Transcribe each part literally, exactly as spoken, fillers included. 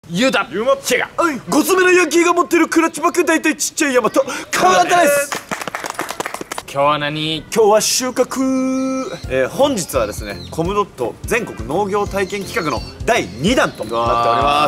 ユダユマチェがごつめのヤンキーが持ってるクラッチバッグ大体ちっちゃいヤマト川端です。 今日は何？ 今日は収穫、えー、本日はですねコムドット全国農業体験企画のだいにだんとなっております。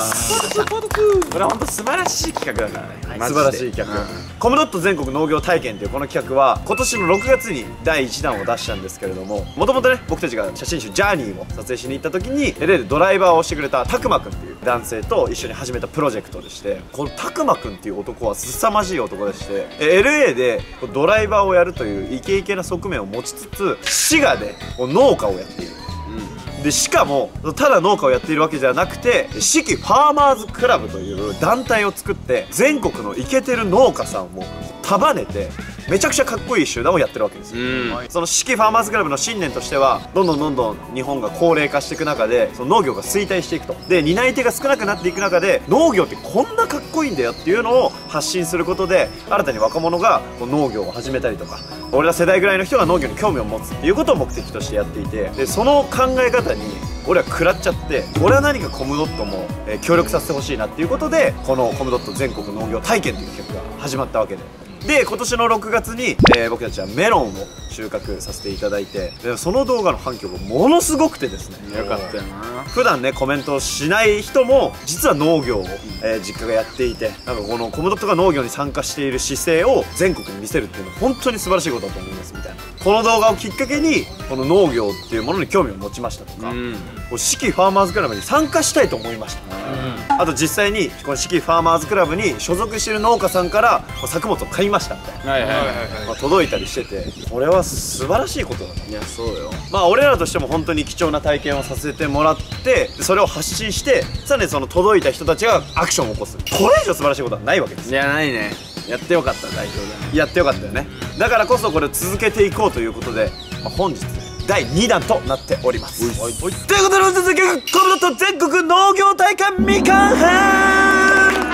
これは本当素晴らしい企画だからね、はい、素晴らしい企画、うん、コムドット全国農業体験というこの企画は今年のろくがつにだいいちだんを出したんですけれども、もともとね僕たちが写真集ジャーニーを撮影しに行った時に エルエー でドライバーをしてくれたたくまくんっていう男性と一緒に始めたプロジェクトでして、このたくまくんっていう男は凄まじい男でして、 エルエー でドライバーをやるというイケイケな側面を持ちつつ滋賀で農家をやっている、うん、でしかもただ農家をやっているわけじゃなくて四季ファーマーズクラブという団体を作って全国のイケてる農家さんを束ねてめちゃくちゃかっこいい集団をやってるわけですよ、うん、その四季ファーマーズクラブの信念としてはどんどんどんどん日本が高齢化していく中でその農業が衰退していくと、で担い手が少なくなっていく中で農業ってこんなかっこいいんだよっていうのを発信することで新たに若者が農業を始めたりとか俺ら世代ぐらいの人が農業に興味を持つっていうことを目的としてやっていて、でその考え方に俺は食らっちゃって、俺は何かコムドットも、えー、協力させてほしいなっていうことでこのコムドット全国農業体験という企画が始まったわけで。で今年のろくがつに、えー、僕たちはメロンを収穫させていただいて、でその動画の反響がものすごくてですね、よかったよな。普段ねコメントをしない人も実は農業を、えー、実家がやっていて、なんかこのコムドットが農業に参加している姿勢を全国に見せるっていうのは本当に素晴らしいことだと思いますみたいな、この動画をきっかけにこの農業っていうものに興味を持ちましたとか、四季ファーマーズクラブに参加したいと思いました、うん、あと実際にこの四季ファーマーズクラブに所属している農家さんから作物を買いましたみたいな届いたりしてて、これは素晴らしいことだと。いやそうよ。まあ俺らとしても本当に貴重な体験をさせてもらって、それを発信してさらにその届いた人たちがアクションを起こす、これ以上素晴らしいことはないわけです。いやないね。やってよかった代表で、ね、やってよかったよね。だからこそこれを続けていこうということで、まあ、本日だいにだんとなっております。ということで本日の企画コムドット全国農業大会みかん編。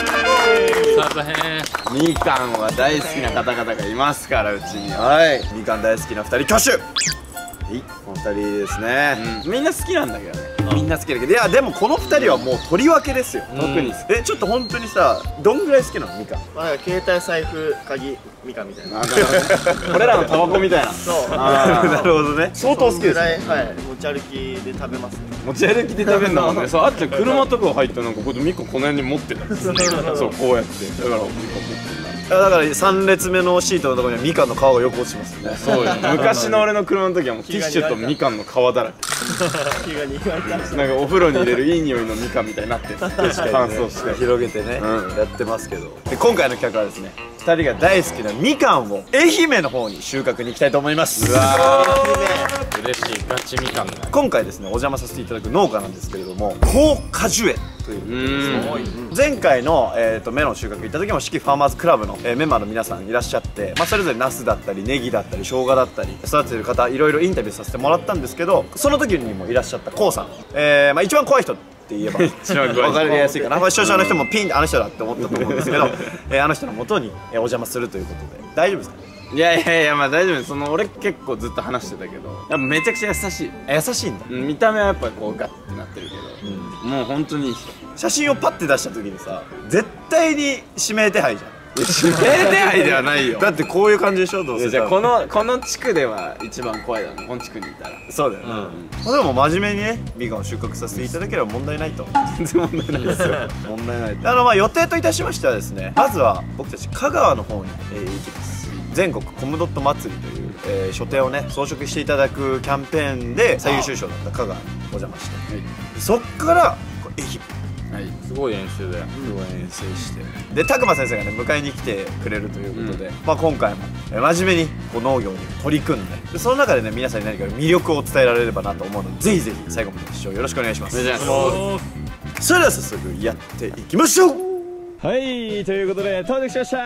みかんは大好きな方々がいますからうちに。はいみかん大好きなふたり挙手。はいこのふたりですね、うん、みんな好きなんだけどね、みんな好きだけど、いやでもこのふたりはもうとりわけですよ、うん、特に。えちょっと本当にさどんぐらい好きなのみかん？ まあ携帯財布鍵みかんみたいな俺らのタバコみたいな。そうなるほどね。相当好きですね。 はい、持ち歩きで食べますね。 持ち歩きで食べるんだもんね。そうあっちゃん車とか入ったらなんかこうみかんこの辺に持ってたんですよ。そうこうやってだからみかん持ってる。だからさん列目のシートのところにはみかんの皮がよく落ちてますね。そうよ。昔の俺の車の時はもうティッシュとみかんの皮だらけ。なんかお風呂に入れるいい匂いのみかんみたいになってる。乾燥して広げてねやってますけど、で今回の企画はですねふたりが大好きなみかんを愛媛の方に収穫に行きたいと思います。うわー嬉しいガチみかんだ。今回ですねお邪魔させていただく農家なんですけれども高果樹園ということですね。前回の、えー、とメロン収穫行った時も四季ファーマーズクラブの、えー、メンバーの皆さんいらっしゃって、まあ、それぞれナスだったりネギだったり生姜だったり育ててる方いろいろインタビューさせてもらったんですけど、その時にもいらっしゃったコウさん、えーまあ、一番怖い人って言えば分かりやすいかな、まあ、視聴者の人もピンあの人だって思ったと思うんですけどえー、あの人の元に、えー、お邪魔するということで大丈夫ですか？いやいやいやまあ大丈夫です。その俺結構ずっと話してたけどやっぱめちゃくちゃ優しい。優しいんだ。見た目はやっぱこうガッてなってるけど、うん、もう本当にいい人。写真をパッて出した時にさ絶対に指名手配じゃん。指名手配ではないよ。だってこういう感じでしょ。どうせじゃあこのこの地区では一番怖いだろう、この地区にいたら。そうだよね、うん、でも真面目にねみかんを収穫させていただければ問題ないと。全然問題ないですよ問題ない。あのまあ予定といたしましてはですね、まずは僕たち香川の方に、えー、行きます。全国コムドット祭りという、えー、書店をね装飾していただくキャンペーンで最優秀賞だった香川にお邪魔して、はい、そっから愛媛、はい、すごい遠征だよ。すごい遠征してで拓磨先生がね迎えに来てくれるということで、うん、まあ今回も、えー、真面目にこう農業に取り組んで、でその中でね皆さんに何か魅力を伝えられればなと思うのでぜひぜひ最後までご視聴よろしくお願いします。お願いします。それでは早速やっていきましょう。はいということで到着しました。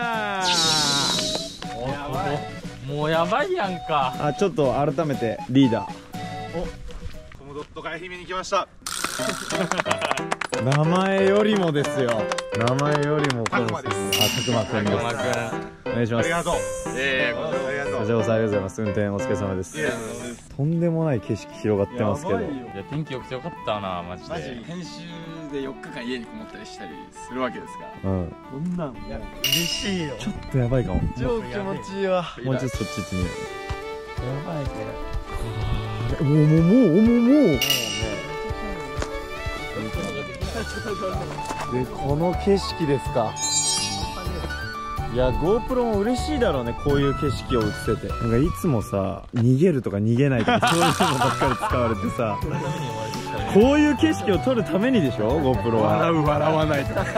もうやばいやんか。 あちょっと改めてリーダーおコムドットが愛媛に来ました。 名前よりもですよ。名前よりもこのあ、たくまくんです。お願いします。ありがとう。ええー、ありがとう。こちらこそありがとうございます。運転お疲れ様です。とんでもない景色広がってますけど。いや天気良くてよかったなマジで。 マジ編集でよっかかん家にこもったりしたりするわけですから。 うん。 こんなんいや嬉しいよ。 ちょっとやばいかも。 超気持ちいいわ。 もうちょっとそっち行ってみよやばいこう。もうもうもうもうもう。でこの景色ですか。いや GoPro も嬉しいだろうね、こういう景色を映せて。なんかいつもさ、逃げるとか逃げないとかそういうのばっかり使われてさ、こういう景色を撮るためにでしょ GoPro は。 笑う笑わないとか。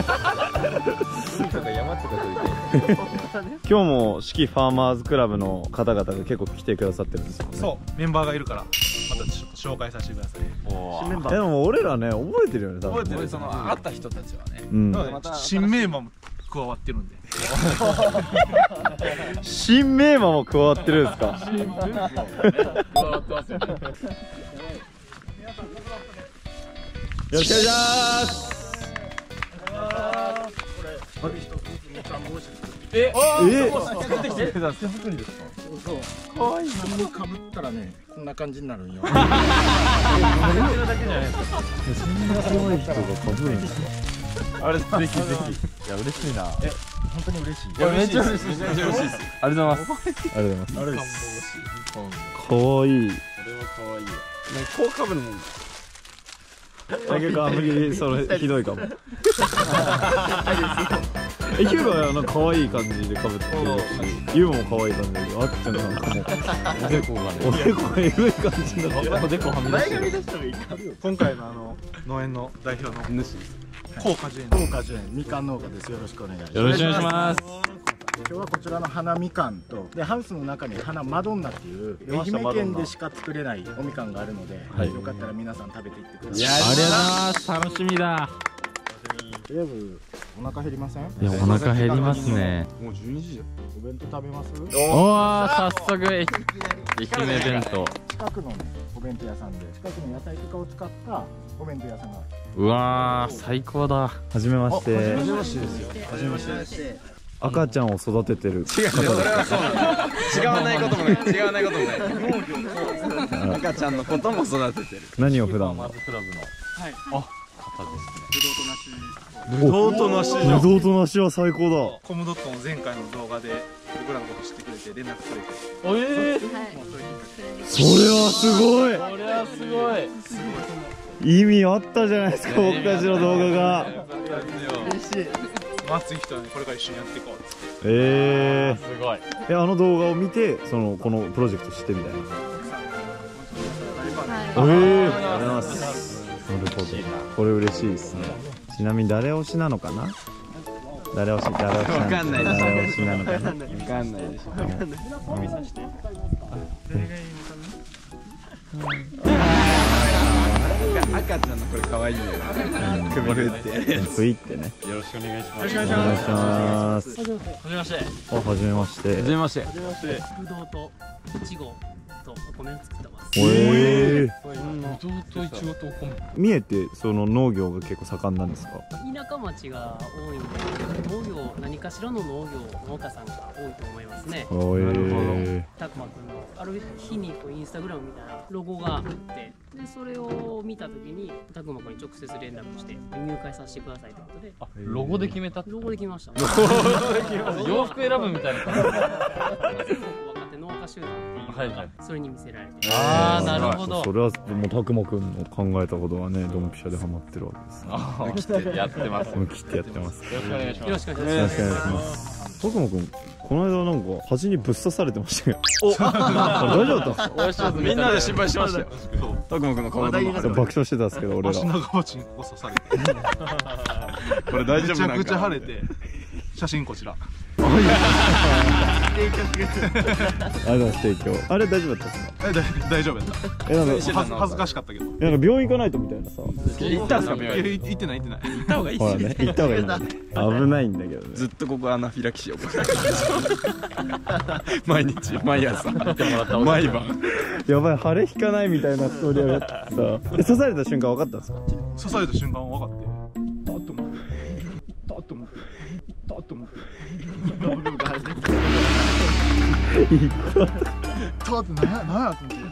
今日も四季ファーマーズクラブの方々が結構来てくださってるんですよね。 そうメンバーがいるからまたちょっと紹介させてください。 新メンバー。 でも俺らね覚えてるよね多分。 覚えてる、その会った人たちはね。 うん。 新メンバーも加わってるんで。 新メンバーも加わってるんですか。 加わってますよね。 よろしくお願いします。 え、 えかわいい。かぶったらねこんな感じになるんよ。 そんな怖い人が被るんですか。あれぜひぜひ。いや嬉しいな。 本当に嬉しい。 いやめっちゃ嬉しい、めっちゃ嬉しいです。 ありがとうございます。ありがとうございます。あれです。可愛い。 これは可愛いよ。こうかぶるもん。 結構あんまりそれひどいかも。え、ヒューガはなんか可愛い感じで被ってるし、ユウも可愛い感じで、あっちゃんなんかもうおでこがね、おでこがえぐい感じのおでこはみ出してる。 今回のあの農園の代表の主高果樹園高果樹園みかん農家です。よろしくお願いします。 よろしくお願いします。 今日はこちらの花みかんとでハウスの中に花マドンナっていう愛媛県でしか作れないおみかんがあるので、 はい、 よかったら皆さん食べていってくだいやさい。 ありがとうございます。楽しみだ。 とりあえずお腹減りません？ いやお腹減りますね。 もうじゅうにじじゃん。 お弁当食べます？ おお早速愛媛弁当。 近くのねお弁当屋さんで近くの野菜とかを使ったお弁当屋さんがある。 うわー最高だ。はじめまして。 初めましてですよ。初めましてです。 赤ちゃんを育ててる。違う、それはそう違わないこともない。違わないこともない。赤ちゃんのことも育ててる。 何を普段。 マズクラブのはい。 あ、方ですね。 ぶどうと梨。 ぶどうと梨は最高だ。 コムドットの前回の動画で僕らのこと知ってくれて連絡くれて。 おえー、 それはすごい。 これはすごい。 意味あったじゃないですか、僕たちの動画が。 嬉しい。 熱い人はねこれから一緒にやっていこうっつって。 えすごい。 え、あの動画を見てそのこのプロジェクトしてみたいな。ええ、ありがとうございます。なるほど。これ嬉しいですね。ちなみに誰推しなのかな。誰推し、誰推しなのかな。 わかんない。 誰推しなのかな。 わかんないでしょ。 指さして。 赤ちゃんのこれ可愛いんだよな。首振って。 ふいってね。 よろしくお願いします。 お願いします。 はじめまして。 あ、はじめまして。 はじめまして。 ぶどうといちごとお米を作ってます。 ええ。 ぶどうといちごとお米。 三重ってその農業が結構盛んなんですか。 田舎町が多いんで、農業何かしらの農業農家さんが多いと思いますね。 おえ。 たくまくんのある日にこうインスタグラムみたいなロゴがあって、でそれを見たときにたくまくんに直接連絡して入会させてくださいということで。 あ、ロゴで決めた。 ロゴで決めました。 洋服選ぶみたいな感じ。 若手農家集団っていうのがそれに見せられて。 ああ、なるほど。 それはもうたくまくんの考えたことはね、ドンピシャでハマってるわけです。 あ、切ってやってます。 思い切ってやってます。 よろしくお願いします。 よろしくお願いしよろしくお願いします。たくまくん、この間なんか端にぶっ刺されてましたけど。お、大丈夫だったんですか。 みんなで心配しましたよ。たくまくんの顔だ。 爆笑してたんですけど、俺ら。 足長鉢にここ刺されて。 これ大丈夫なんか。 めちゃくちゃ腫れて。写真こちら。 ありがとうございます。提供。あれ大丈夫だったんですか。 え、だ大丈夫やった。 え、なんか恥ずかしかったけど。 なんか病院行かないとみたいなさ。 行ったんすか病院。 行ってない行ってない。 行った方がいい。 ほらね、行った方がいいんだ。危ないんだけどね。 ずっとここアナフィラキシー起こして毎日毎朝毎晩やばい、腫れ引かないみたいなストーリーがあってさ。刺された瞬間分かったんですか。 刺された瞬間分かって。だって思って。だって思って。だって思って。だってなんやなんやと思って。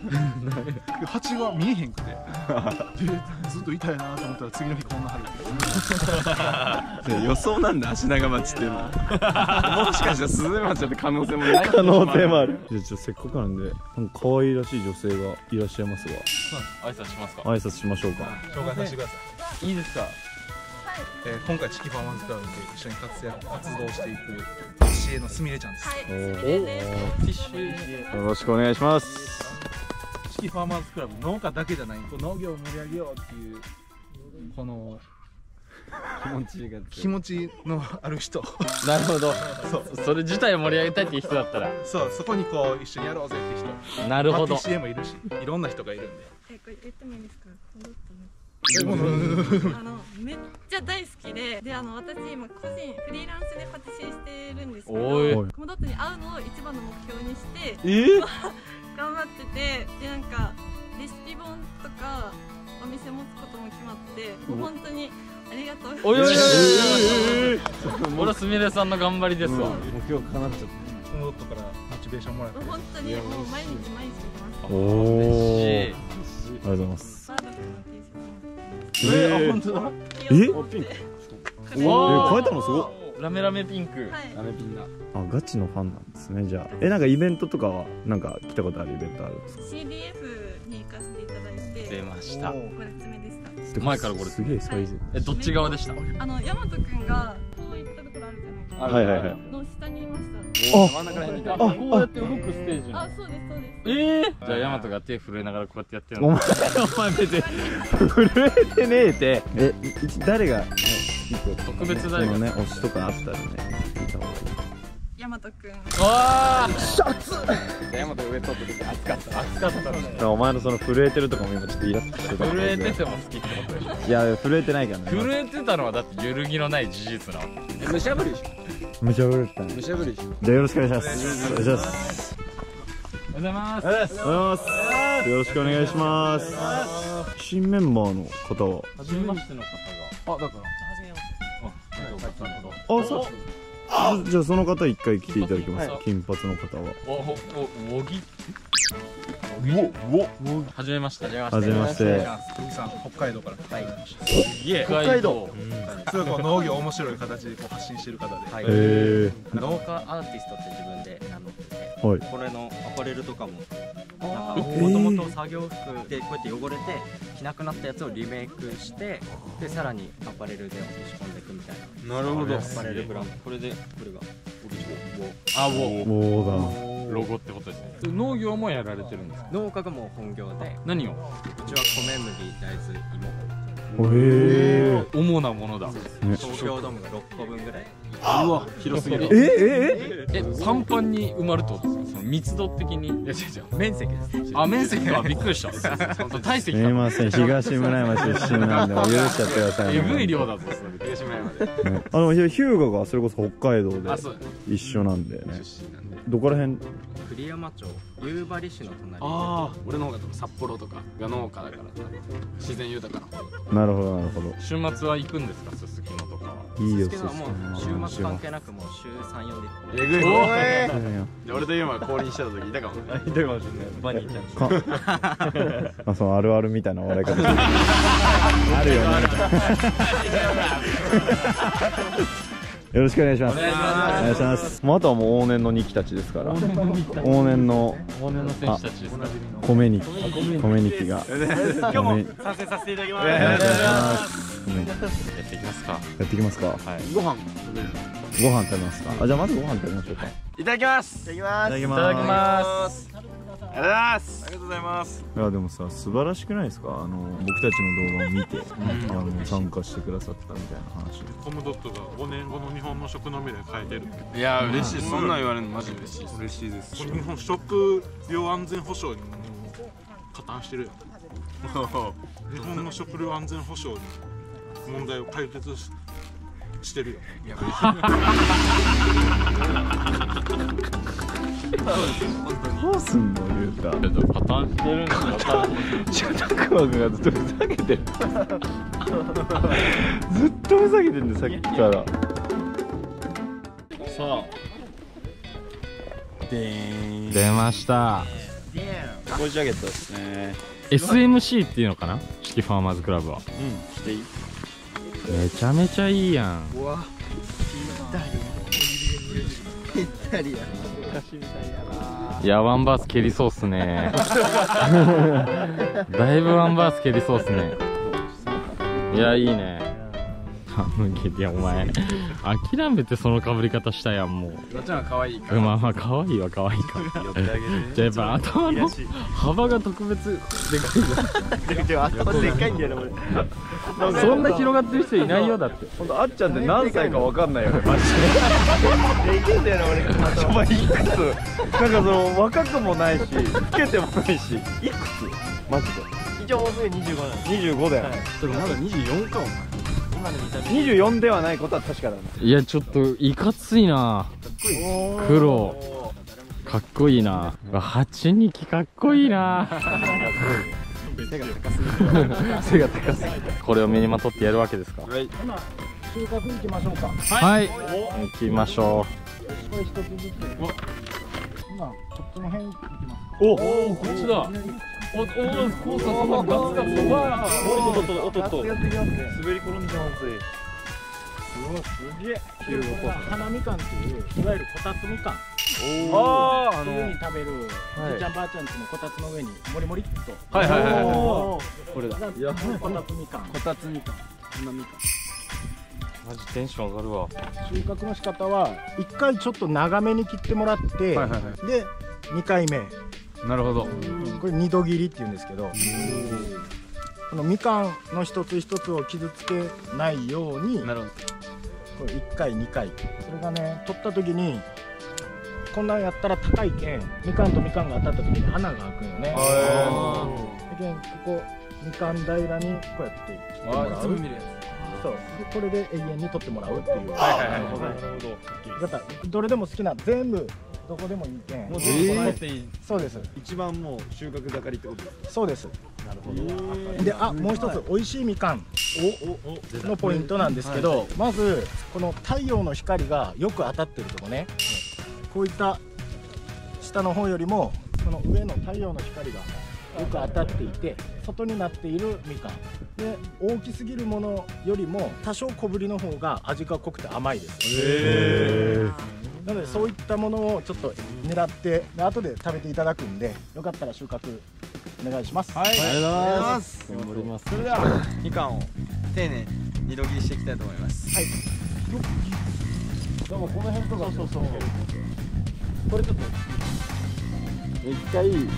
蜂が見えへんくてでずっと痛いなと思ったら次の日こんな腫れて予想なんだ、足長町っていうのは。もしかしたらスズメバチだって可能性もない可能性もある。じゃあちょっとせっかくなんでなんか可愛らしい女性がいらっしゃいますが挨拶しますか。 挨拶しましょうか。 紹介させてください。 いいですか。 えー今回チキファーマンズクラブで一緒に活躍活動していくパティシエのすみれちゃんです。 おティッシュ。 よろしくお願いします。 チキファーマーズクラブ農家だけじゃない、こう農業を盛り上げようっていうこの気持ちが気持ちのある人なるほど。 そうそれ自体を盛り上げたいっていう人だったら。 そうそこにこう一緒にやろうぜって人なるほどパティ。シエもいるしいろんな人がいるんでえ、これ言ってもいいですか？コムドッえもうトのあのめっちゃ大好きで、であの私今個人フリーランスでパティシエしてるんですけど、 おい。 コムドットに会うのを一番の目標にしてえ頑張ってて、でなんかレシピ本とかお店持つことも決まって、もう本当にありがとうございおいおいおます。 いおい。これはすみれさんの頑張りですわ。 目標叶っちゃった。 コムドットからモチベーションもらって本当にもう毎日毎日見てます。 おお。 嬉しい。 ありがとうございます。 バードの T シャツもえー、 本当だ。 え着ようと思ってえ変えたのすごっ。 ラメラメピンク。 はい。 ダメピンだ。 あ、ガチのファンなんですね。じゃあえなんかイベントとかはなんか来たことあるイベントあるんですか。 シーディーエフ に行かせていただいて出ました。 ご列目でした。 前からこれすげえサイズ。 え、どっち側でした。 あの大和くんがこういったところあるじゃないですか。 はいはいはい。 の下にいました。 真ん中らへんにいた。 あ、こうやって動くステージに。 あ、そうですそうです。 ええ。じゃあヤマトが手震えながらこうやってやってるの。 お前お前別に震えてねえって。えい誰が特別そ誰が。 のね推しとかあったらね聞いた方がいい。 大和くん。 ああ。 山本上取った時熱かった。 熱かったの。 お前のその震えてるとかも今ちょっとイラッとしてた。 震えてても好きってことでしょ。 いや震えてないからね。 震えてたのはだって揺るぎのない事実なわけ。 むしゃぶりでしめちゃ震えてたょ。 ね。 むしゃぶりでしょ。 じゃあよろしくお願いします。お願いします。 おはようございます。 おはようございます。よろしくお願いします。新メンバーの方は。 初めましての方が。 あ、だから初めまして。なるほあ、そう。じじゃあその方一回来ていただきます。 はい金髪の方は。 ど。おおおぎ。はじめまして。ははじめまして。 富さん北海道から来ていただきました。 北海道。 すごいこう農業面白い形でこう発信してる方で、 はいへえ。 農家アーティストって自分で名乗ってて、 はい。 これのアパレルとかもなんかえーもともと作業服でこうやって汚れて着なくなったやつをリメイクしてでさらにアパレルで落とし込んでいくみたいな。 なるほど。 アパレルブランドこれでこれがオリジあ、ももううロゴってことですね。農業もやられてるんですか。 ナ農家がもう本業で何を。 うちは米麦大豆芋だ。へえ。 主なものだ。 ね東京ドームがろっこぶんぐらい。 うわ、広すぎる。 えええ。 え、パンパンに埋まるってことですか。その密度的に。いや違う違う。 面積です。 あ、面積か。びっくりした。そう体積すみません、東村山出身なんでお許しちゃってくださいね。 えぐい量だぞ。それ東村山で。 ねあのヒューガがそれこそ北海道であ、そう。 一緒なんでね。どこら辺？ 栗山町夕張市の隣。 ああ、俺の方が多分札幌とかが農家だから自然豊かな方。 なるほどなるほど。 週末は行くんですか、すすきのとかは。 いいよ、 けどもう週末関係なくもう週さん、よんでえぐい。 おいい俺とユーマが降臨した時いたかもね。 いたかもしれない。バニーちゃん。 かあそのあるあるみたいな笑い方してるあるよね。よろしくお願いします。お願いします。もうあとはもう往年のニキたちですから。往年の往年の選手たちですか。 米ニキ、米ニキが。今日も参戦させていただきます。 お願いします。米ニキやっていきますか。 やっていきますか。 はい。 ご飯。 ご飯食べますか。あじゃあまずご飯食べましょうか。 いただきます。いただきいただきいただきます。 ます。 ありがとうございます。ありがとうございます。 いやでもさ素晴らしくないですか。あの僕たちの動画を見て、あの参加してくださったみたいな話。 コムドットがごねんごの日本の食の未来変えてる。 いや嬉しい。そんなん言われるのマジ嬉しいです。 嬉しいです。日本食料安全保障に加担してるよ。日本の食料安全保障に問題を解決ししてるよ。 どうすんの言うた。 ちょっとパターンしてるんですよ。 社宅枠がずっとふざけてる。ずっとふざけてるんでさっきから。 さあ。でーん。出ました。 ゴジャゲットですね。 エスエムシー っていうのかな、四季ファーマーズクラブは。 うん、していい。 めちゃめちゃいいやん。 うわぴったりや昔みたいやいや、ワンバース蹴りそうっすね。だいぶワンバース蹴りそうっすね。いや、いいね。いや、お前諦めてそのかぶり方したやん。もうどっちの方が可愛いか。 まあまあ可愛いは可愛いか。じゃあやっぱ頭の幅が特別でかいよ。 頭でかいんだよね俺。 そんな広がってる人いないよ。だって。 ほんとあっちゃんって何歳かわかんないよねマジで。でけんだよね俺。お前いくつ？なんかその若くもないし老けてもないし、いくつ？マジで。 一応もうすぐにじゅうごなんです。 にじゅうごだよ。 でもまだにじゅうよんかも。 今の見た目にじゅうよんではないことは確かだね。 いや、ちょっといかついな。黒かっこいいな。はちにきかっこいいな。 背が高すぎる。 背が高すぎて、これを身にまとってやるわけですか。 今収穫いきましょうか。 はい、行きましょこれ一つずつ。今こっちの辺いきます。 う。おお、こっちだ。おお、コースそんなガツガツ。わあ、 おっとっとおっとっとやってきますね。 滑り転んでます。 うわすげえ。花みかんっていういわゆるこたつみかん。 ああ、あ冬にの食べるじいちゃんばあちゃんちのこたつの上にもりもりっと。 はいはいはいはい。 ここれだ。 いやこたつみかん。こたつみかん。花みかん。 マジテンション上がるわ。 収穫の仕方はいっかいちょっと長めに切ってもらって、 はいはいはでにかいめなるほど。 これ二度切りっていうんですけど、このみかんの一つ一つを傷つけないようになるほこれいっかいにかい、それがね取った時にこんなんやったら高いけんみかんとみかんが当たった時に穴が開くよね。だけんここみかん平らにこうやって切ってもど。あらう。 いつも見るやそうでこれで永遠に取ってもらうっていう。 つ。はいはいはい。 なるほど。 だからどれでも好きな全部どこでもいいけん。 もう全部もらっていい。 そうです。 一番もう収穫盛りってことですか。 そうです。 なるほど。 で、あ、もう一つ美味しいみかんのポイントなんですけど、まずこの太陽の光がよく当たってるとこね、こういった下の方よりもこの上の太陽の光がよく当たっていて外になっているみかんで、大きすぎるものよりも多少小ぶりの方が味が濃くて甘いです。 へなのでそういったものをちょっと狙ってで後で食べていただくんで、よかったら収穫お願いします。 はい、ありがとうございま。 ます頑張ります。それではみかんを丁寧に二度切りしていきたいと思います。 はい。でもこの辺とかそうそうそう。これちょっと一回大きめに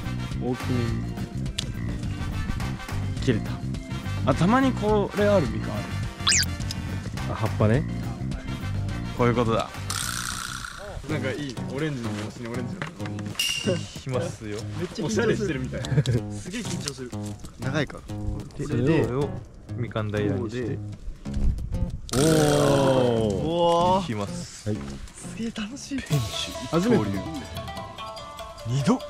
切れた。 あ、たまにこれあるみかんある。 あ、葉っぱね。 こういうことだ。 なんかいいね。オレンジの帽子にオレンジのここに。 しますよ。 めっちゃおしゃれしてるみたい。 すげえ緊張する。 長いから。 それでこれをみかん平らにして。 おお。 おお。引きます。はい。すげえ楽しい。 初めて。 二度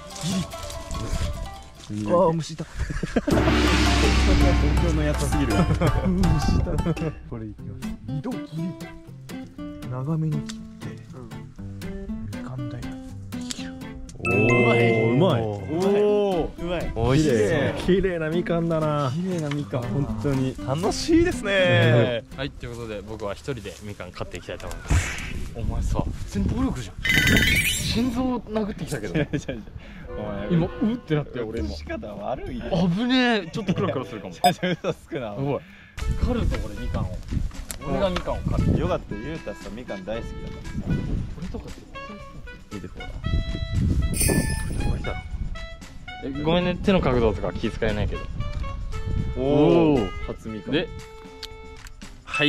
切り。ああ虫だ。東京のやつすぎる。虫だ。これいきます。二度切り。長めに切って。みかん平ら。 おお、うまい。 おお。うまい。 おいしい。綺麗なみかんだな。綺麗なみかん。本当に楽しいですね。 はい、ということで僕は一人でみかん買っていきたいと思います。お前さ、普通に暴力じゃん。心臓殴ってきたけど。今うってなって俺今。 仕方悪い。 危ねえ。ちょっとクラクラするかも。 嘘つくな。 おい、狩るぞ俺みかんを。俺がみかんを狩る。 よかったよ、ゆうたさんみかん大好きだからさ。 これとか絶対見てほら。 これだろ。え、ごめんね、手の角度とか気遣えないけど。 おお。初みかん。 で、はい。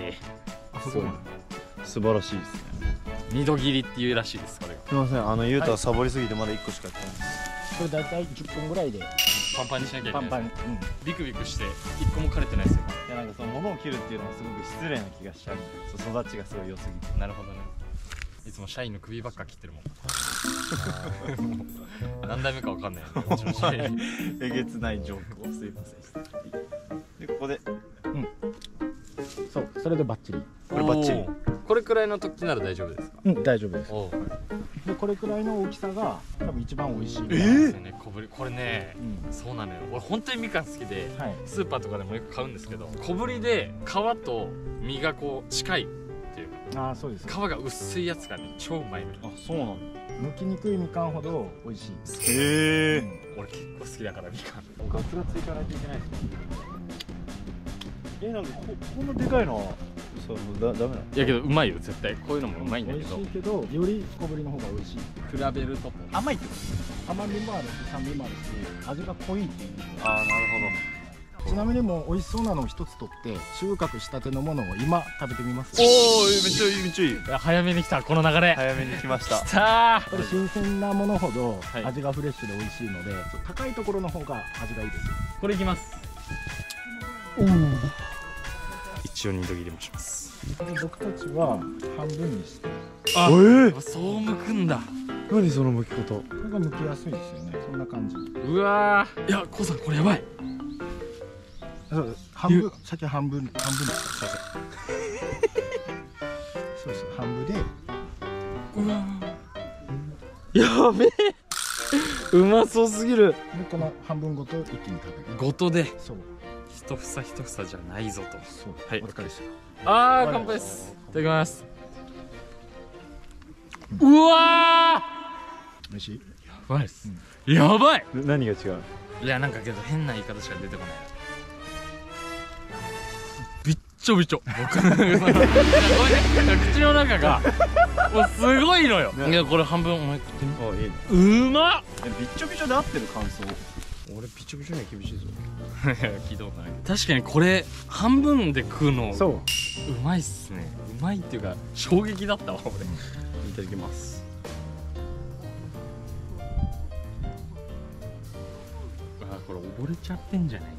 あそこまで。素晴らしいですね。 二度切りっていうらしいです。これが。 すみません、あのゆうたはサボりすぎてまだ一個しかやってないです。 これだいたいじゅっぷんぐらいでパンパンにしなきゃいけない。 パンパン。うん。 ビクビクして一個も枯れてないですよ。 いやなんかその物を切るっていうのはすごく失礼な気がしちゃうんで、そう育ちがすごい良すぎて。 なるほどね。いつも社員の首ばっか切ってるもん。何代目かわかんないよね。うちの社員。 えげつないジョークをすいませんして。でここでそう、それでバッチリ。 これバッチリ。 これくらいの時なら大丈夫ですか？ うん大丈夫です。 おうでこれくらいの大きさが多分一番美味しい。 えー、ね、小ぶりこれね、 うん、 そうなのよ。俺本当にみかん好きで、 はい、 スーパーとかでもよく買うんですけど、小ぶりで皮と実がこう近いっていうか、 あそうです。 皮が薄いやつがね超うまいの。 あ、そうなんだ。 剥きにくいみかんほど美味しい。 へえ。 俺結構好きだからみかん。 ガツガツいかないといけない。え、なんかここんなでかいの。そうだダメなの。 いやけどうまいよ絶対。こういうのもうまいんだけど。 美味しいけどより小ぶりの方が美味しい。 比べると甘いってこと。甘みもあるし酸味もあるし味が濃いっていう。 ああ、なるちなみにもう美味しそうなのを一つ取って収穫したてのものを今食べてみます。 ほど。おお、めっちゃいいめっちゃいい。 いや早めに来たこの流れ。 早めに来ました。 来たこれ新鮮なものほどはい味がフレッシュで美味しいので、高いところの方が味がいいですよ。 これいきます。一応二度切りもします。 で僕たちは半分にして、 あ、 えー、 そう剥くんだ。 何その剥き方。 これが剥きやすいですよね。そんな感じ。 うわー、いやこうさんこれやばい。 そう半分、先半分半分にして。そうです半分で。 うわー、やべえ。うまそうすぎる。 でこの半分ごと一気に食べる。 ごとでそう一房一房じゃないぞと。 そう。 はい、 お疲れです。 あー乾杯です。いただきます。うわ美味しい。 ー、やばいです、うん、やばい。 何が違う。 いやなんかけど変な言い方しか出てこない。びっちょびちょ僕口の中がもうすごいのよ。いやこれ半分お前食ってみ。 あ、いいね。 うまっ。 え、びっちょびちょで合ってる感想。俺びちょびちょには厳しいぞ。 聞いたことない。確かにこれ半分で食うのそう。 うまいっすね。うまいっていうか衝撃だったわ俺。いただきます。あ、これ溺れちゃってんじゃない。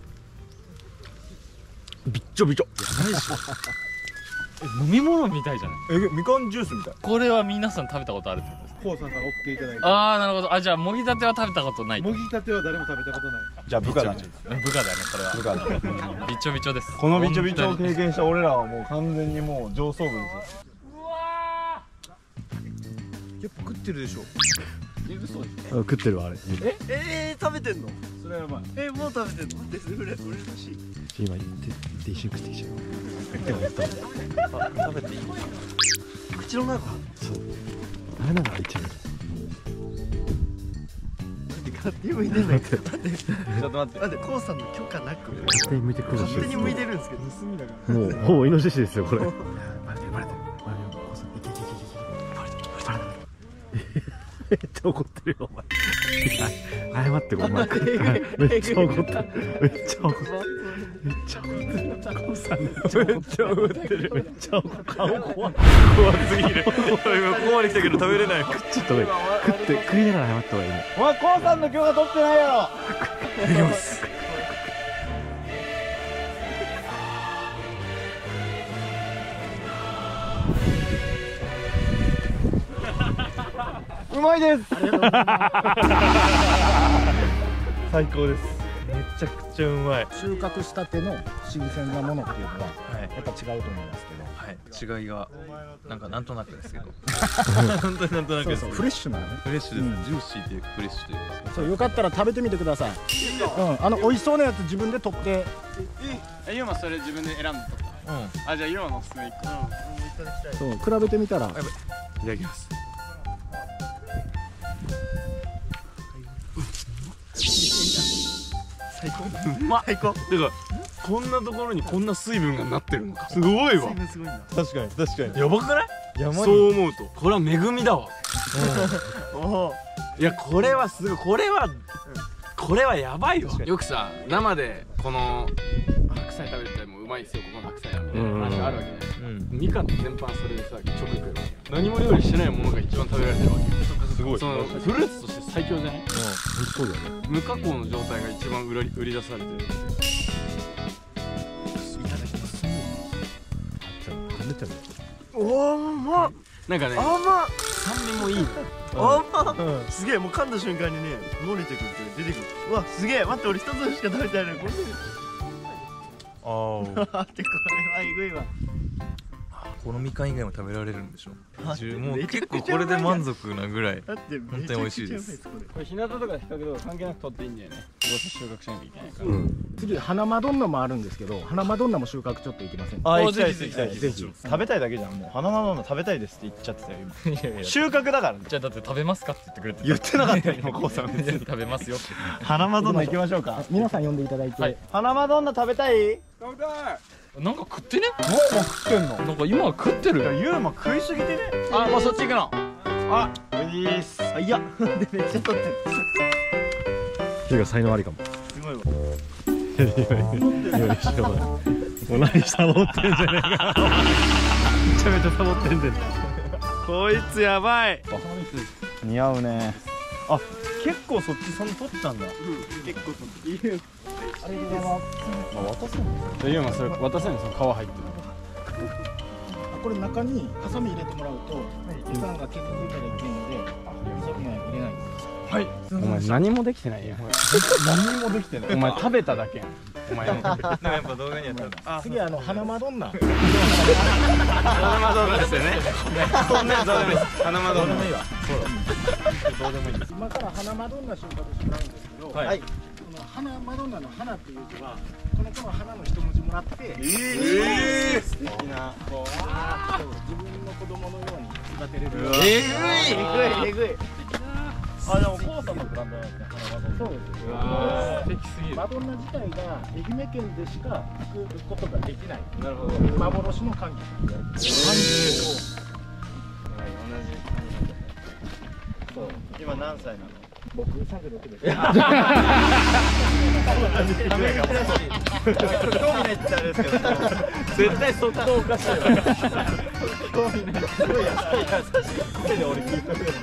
びっちょびちょ。 やばいでしょ。え、飲み物みたいじゃない。 え、みかんジュースみたい。 これは皆さん食べたことあるってことですか。 コウさんから オーケー いただいて、 ああなるほど。あ、じゃあもぎたては食べたことない。 もぎたては誰も食べたことない。 じゃあ部下だね。 部下だねこれは。 部下だ。 びちょびちょです。 このびちょびちょを本当に経験した俺らはもう完全にもう上層部ですよ。 うわやっぱ食ってるでしょ。 嘘でしあ、食ってるわあれ。 ええー、食べてんの。それはやばい。えー、もう食べてんの。でそれ嬉しい。 今言ってって一緒に食ってきちゃう。でもやったあ、食べていい。 口の中。 そう。あれなら入っちゃう。 勝手に向いてんだよ。 ちょっと待って。 だってコウさんの許可なく勝手に向いてくるし。 勝手に向いてるんですけど。盗みだから。 もうほぼイノシシですよこれ。バレてるバレてるバレてる。めっちゃ怒ってるよお前。謝ってごめん。めっちゃ怒ってる。めっちゃ怒ってる。めっちゃ怒ってる。めっちゃ怒ってる。めっちゃ怒ってる。顔怖い。怖すぎる。今ここまで来たけど食べれない。ちょっと食って食いながら謝った方がいいね。 お前コウさんの許可取ってないやろ。 いただきます。 うまいです。 最高です。めちゃくちゃうまい。 収穫したての新鮮なものっていうのはやっぱ違うと思いますけど、 はい、違いがなんかなんとなくですけど本当になんとなくです。 そうそうフレッシュなのね。 フレッシュです、 うんジューシーというかフレッシュというか。 そうよかったら食べてみてください。うん、あの美味しそうなやつ自分で取って。 え、ユーマそれ自分で選んで取った。うん。あ、じゃあユーマのおすすめいっこ。 そう比べてみたら。 いただきます。 最高。 うまっ。 最高。 てかこんなところにこんな水分がなってるのか。すごいわ。 水分すごいんだ。 確かに確かに。 やばくない？ 山にそう思うとこれは恵みだわ。 おお。 いやこれはすごい。これはこれはやばいわ。よくさ生でこの白菜食べてもうまいですよここの白菜はみたいな話があるわけね。みかん全般それでさ直食うわけ。何も料理してないものが一番食べられてるわけ。 すごい。 そのフルーツとして最強じゃない？ 美味しそうだよね。 無加工の状態が一番売り売り出されてるんですよ。 いただきます。 めっちゃおお、うまっ。 なんかね甘っ。 酸味もいいの。 甘っ。すげえ、もう噛んだ瞬間にね、漏れてくるって出てくる。うわ、すげえ。待って、俺一つしか食べてないのに。これ。 ああ。 待って、これはえぐいわ。 このみかん以外も食べられるんでしょ。もう結構これで満足なぐらい本当に美味しいです。 これ日向とか日陰とか関係なく取っていいんだよね。どうせ収穫しなきゃいけないから。 次花マドンナもあるんですけど、花マドンナも収穫ちょっといきませんか。 あ、行きたいです行きたいです。ぜひ食べたいだけじゃん。もう花マドンナ食べたいですって言っちゃってたよ今。いやいや収穫だからね。 じゃあだって食べますかって言ってくれて言ってなかったよ今こうさん。 食べますよって。 花マドンナ行きましょうか。 皆さん呼んでいただいて。 花マドンナ食べたい？ 食べたい。 なんか食ってね？ もうもう食ってんの？ なんか今は食ってる。 ユーマ食いすぎてね。 あ、もうそっち行くの。 あ、おいしいです。あ、いや、でめっちゃ取ってる。 手が才能ありかも。 すごいわ。 よいしょ。もう何サボってんじゃねえか。めちゃめちゃサボってんじゃねえ。 こいつやばい。似合うね。あ、結構そっちそんな取ったんだ。結構取ってる。あれでは渡せんの？ じゃあユーマそれ渡せんの？その皮入ってる。 これ中にハサミ入れてもらうとみかんが傷ついたらいけんので、ハサミは入れないです。 はい。お前何もできてないやん。 何もできてない。 お前食べただけやん。お前。でもやっぱ動画にやった。 次あの花マドンナ。 花マドンナですよね。そんなどうでもいいです。花マドンナ。どうでもいいわ。どうでもいいです。 今から花マドンナ収穫してもらうんですけど。はい。花マドンナの花っていう字はこの子の花の一文字もらって、ええ素敵なこうあ自分の子供のように育てれる。 えぐいえぐいえぐい。あ、でもコウさんのブランドなんですね。 そうです。 素敵すぎる。 マドンナ自体が愛媛県でしか作ることができない。 なるほど。 幻の柑橘。柑橘を。 そう。今何歳なの？ 僕さんじゅうろくです。 興味ないってあれですけど、 絶対そっとおかしいわ。 興味ない。すごい優しい声で俺聞いてくれる。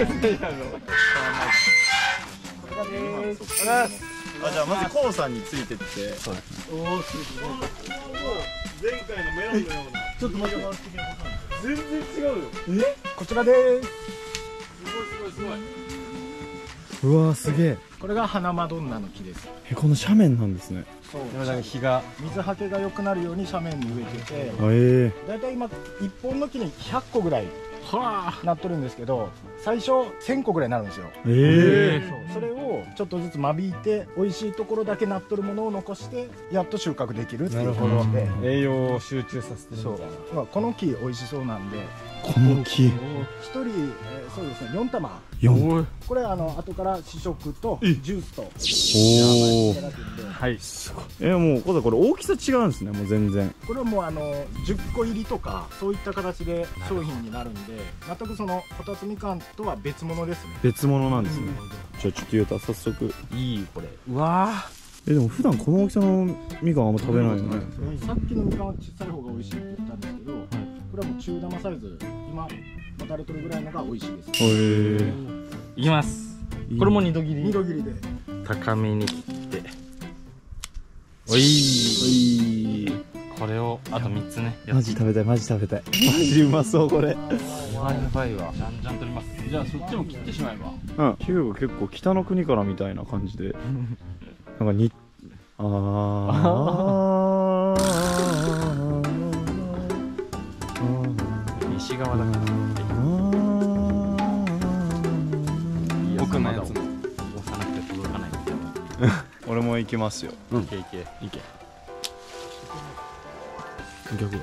あ、じゃあまずコウさんについてって。そうです。おお、すごい。前回のメロンのような。ちょっと待って。全然違うよ。 え？こちらです。 すごいすごいすごい。 うわーすげえ。 これが花マドンナの木です。 え、この斜面なんですね。 そう。 でもだから日が水はけが良くなるように斜面に植えてて、 ええだいたい今一本の木にひゃっこぐらいなっとるんですけど、最初せんこぐらいになるんですよ。 ええ。そう。それをちょっとずつ間引いて美味しいところだけなっとるものを残してやっと収穫できるっていうことで、 栄養を集中させてるみたいな。 そう。まあこの木美味しそうなんで。 この木。 一人、えー、そうですね、よんたま。 よん。 これあの後から試食とジュースと。 おお。はい。すごい。え、もうこれこれ大きさ違うんですね。もう全然。 これはもうあのじゅっこ入りとかそういった形で商品になるんで、全くそのこたつみかんとは別物ですね。 別物なんですね。じゃあちょっとゆうた早速。 いいこれ。 うわえ、でも普段この大きさのみかんあんま食べないよね。 さっきのみかんは小さい方が美味しいって言ったんですけど、これはもう中玉サイズ、今持たれてるぐらいのが美味しいです。 へえ。 いきます。これも二度切り。 二度切りで。 高めに切って。おい。これをあと三つね。 マジ食べたいマジ食べたい。マジうまそうこれ。 やばいわ。じゃんじゃん取ります。 じゃあそっちも切ってしまえば。 うん。ヒューが結構北の国からみたいな感じで。なんかに。ああ。 西側だから奥のやつも押さなくて届かないみたいな。 俺も行きますよ。 いけいけいけ。 逆だ。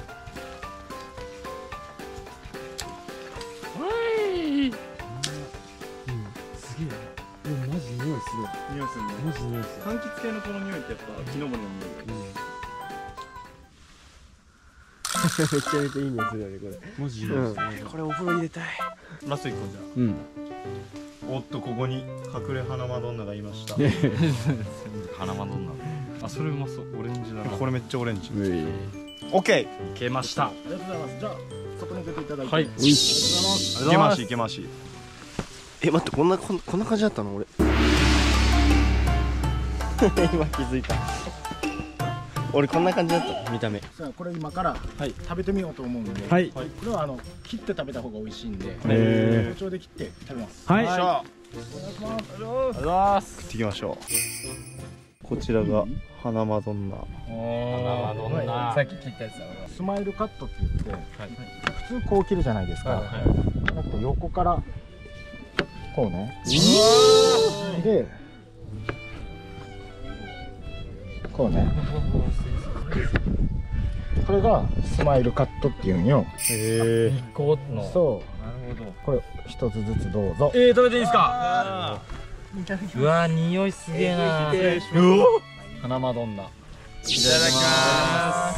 すげえ。でもマジ匂いすごい。 匂いするね。 マジ匂いする。 柑橘系のこの匂いってやっぱ木のぼりの匂い。 めちゃめちゃいい匂いするよねこれ。 マジ匂いする。これお風呂入れたい。 ラストいっこじゃあ。 うん。 おっとここに隠れ花マドンナがいました。 花マドンナ。あ、それうまそう。オレンジだな。 これめっちゃオレンジ。オッケー。 いけました。 ありがとうございます。じゃあそこに出ていただいて。 はい。 ありがとうございます。 いけましいけましい。 え、待ってこんなこんこんな感じだったの俺。今気づいた。俺こんな感じだった見た目。 さあこれ今から食べてみようと思うんで、 はい、 これはあの切って食べた方が美味しいんで、包丁で切って食べます。 はい。 お願いします。 ありがとうございます。食っていきましょう。 こちらが花マドンナ。 花マドンナ。 さっき切ったやつだ。スマイルカットって言って、普通こう切るじゃないですか。だけど横からこうね。でこうね。これがスマイルカットっていうんよ。 へえ。こうの。 そう。なるほど。これ一つずつどうぞ。 えー、食べていいですか。うわ、匂いすげえな。 花マドンナ。いただきます。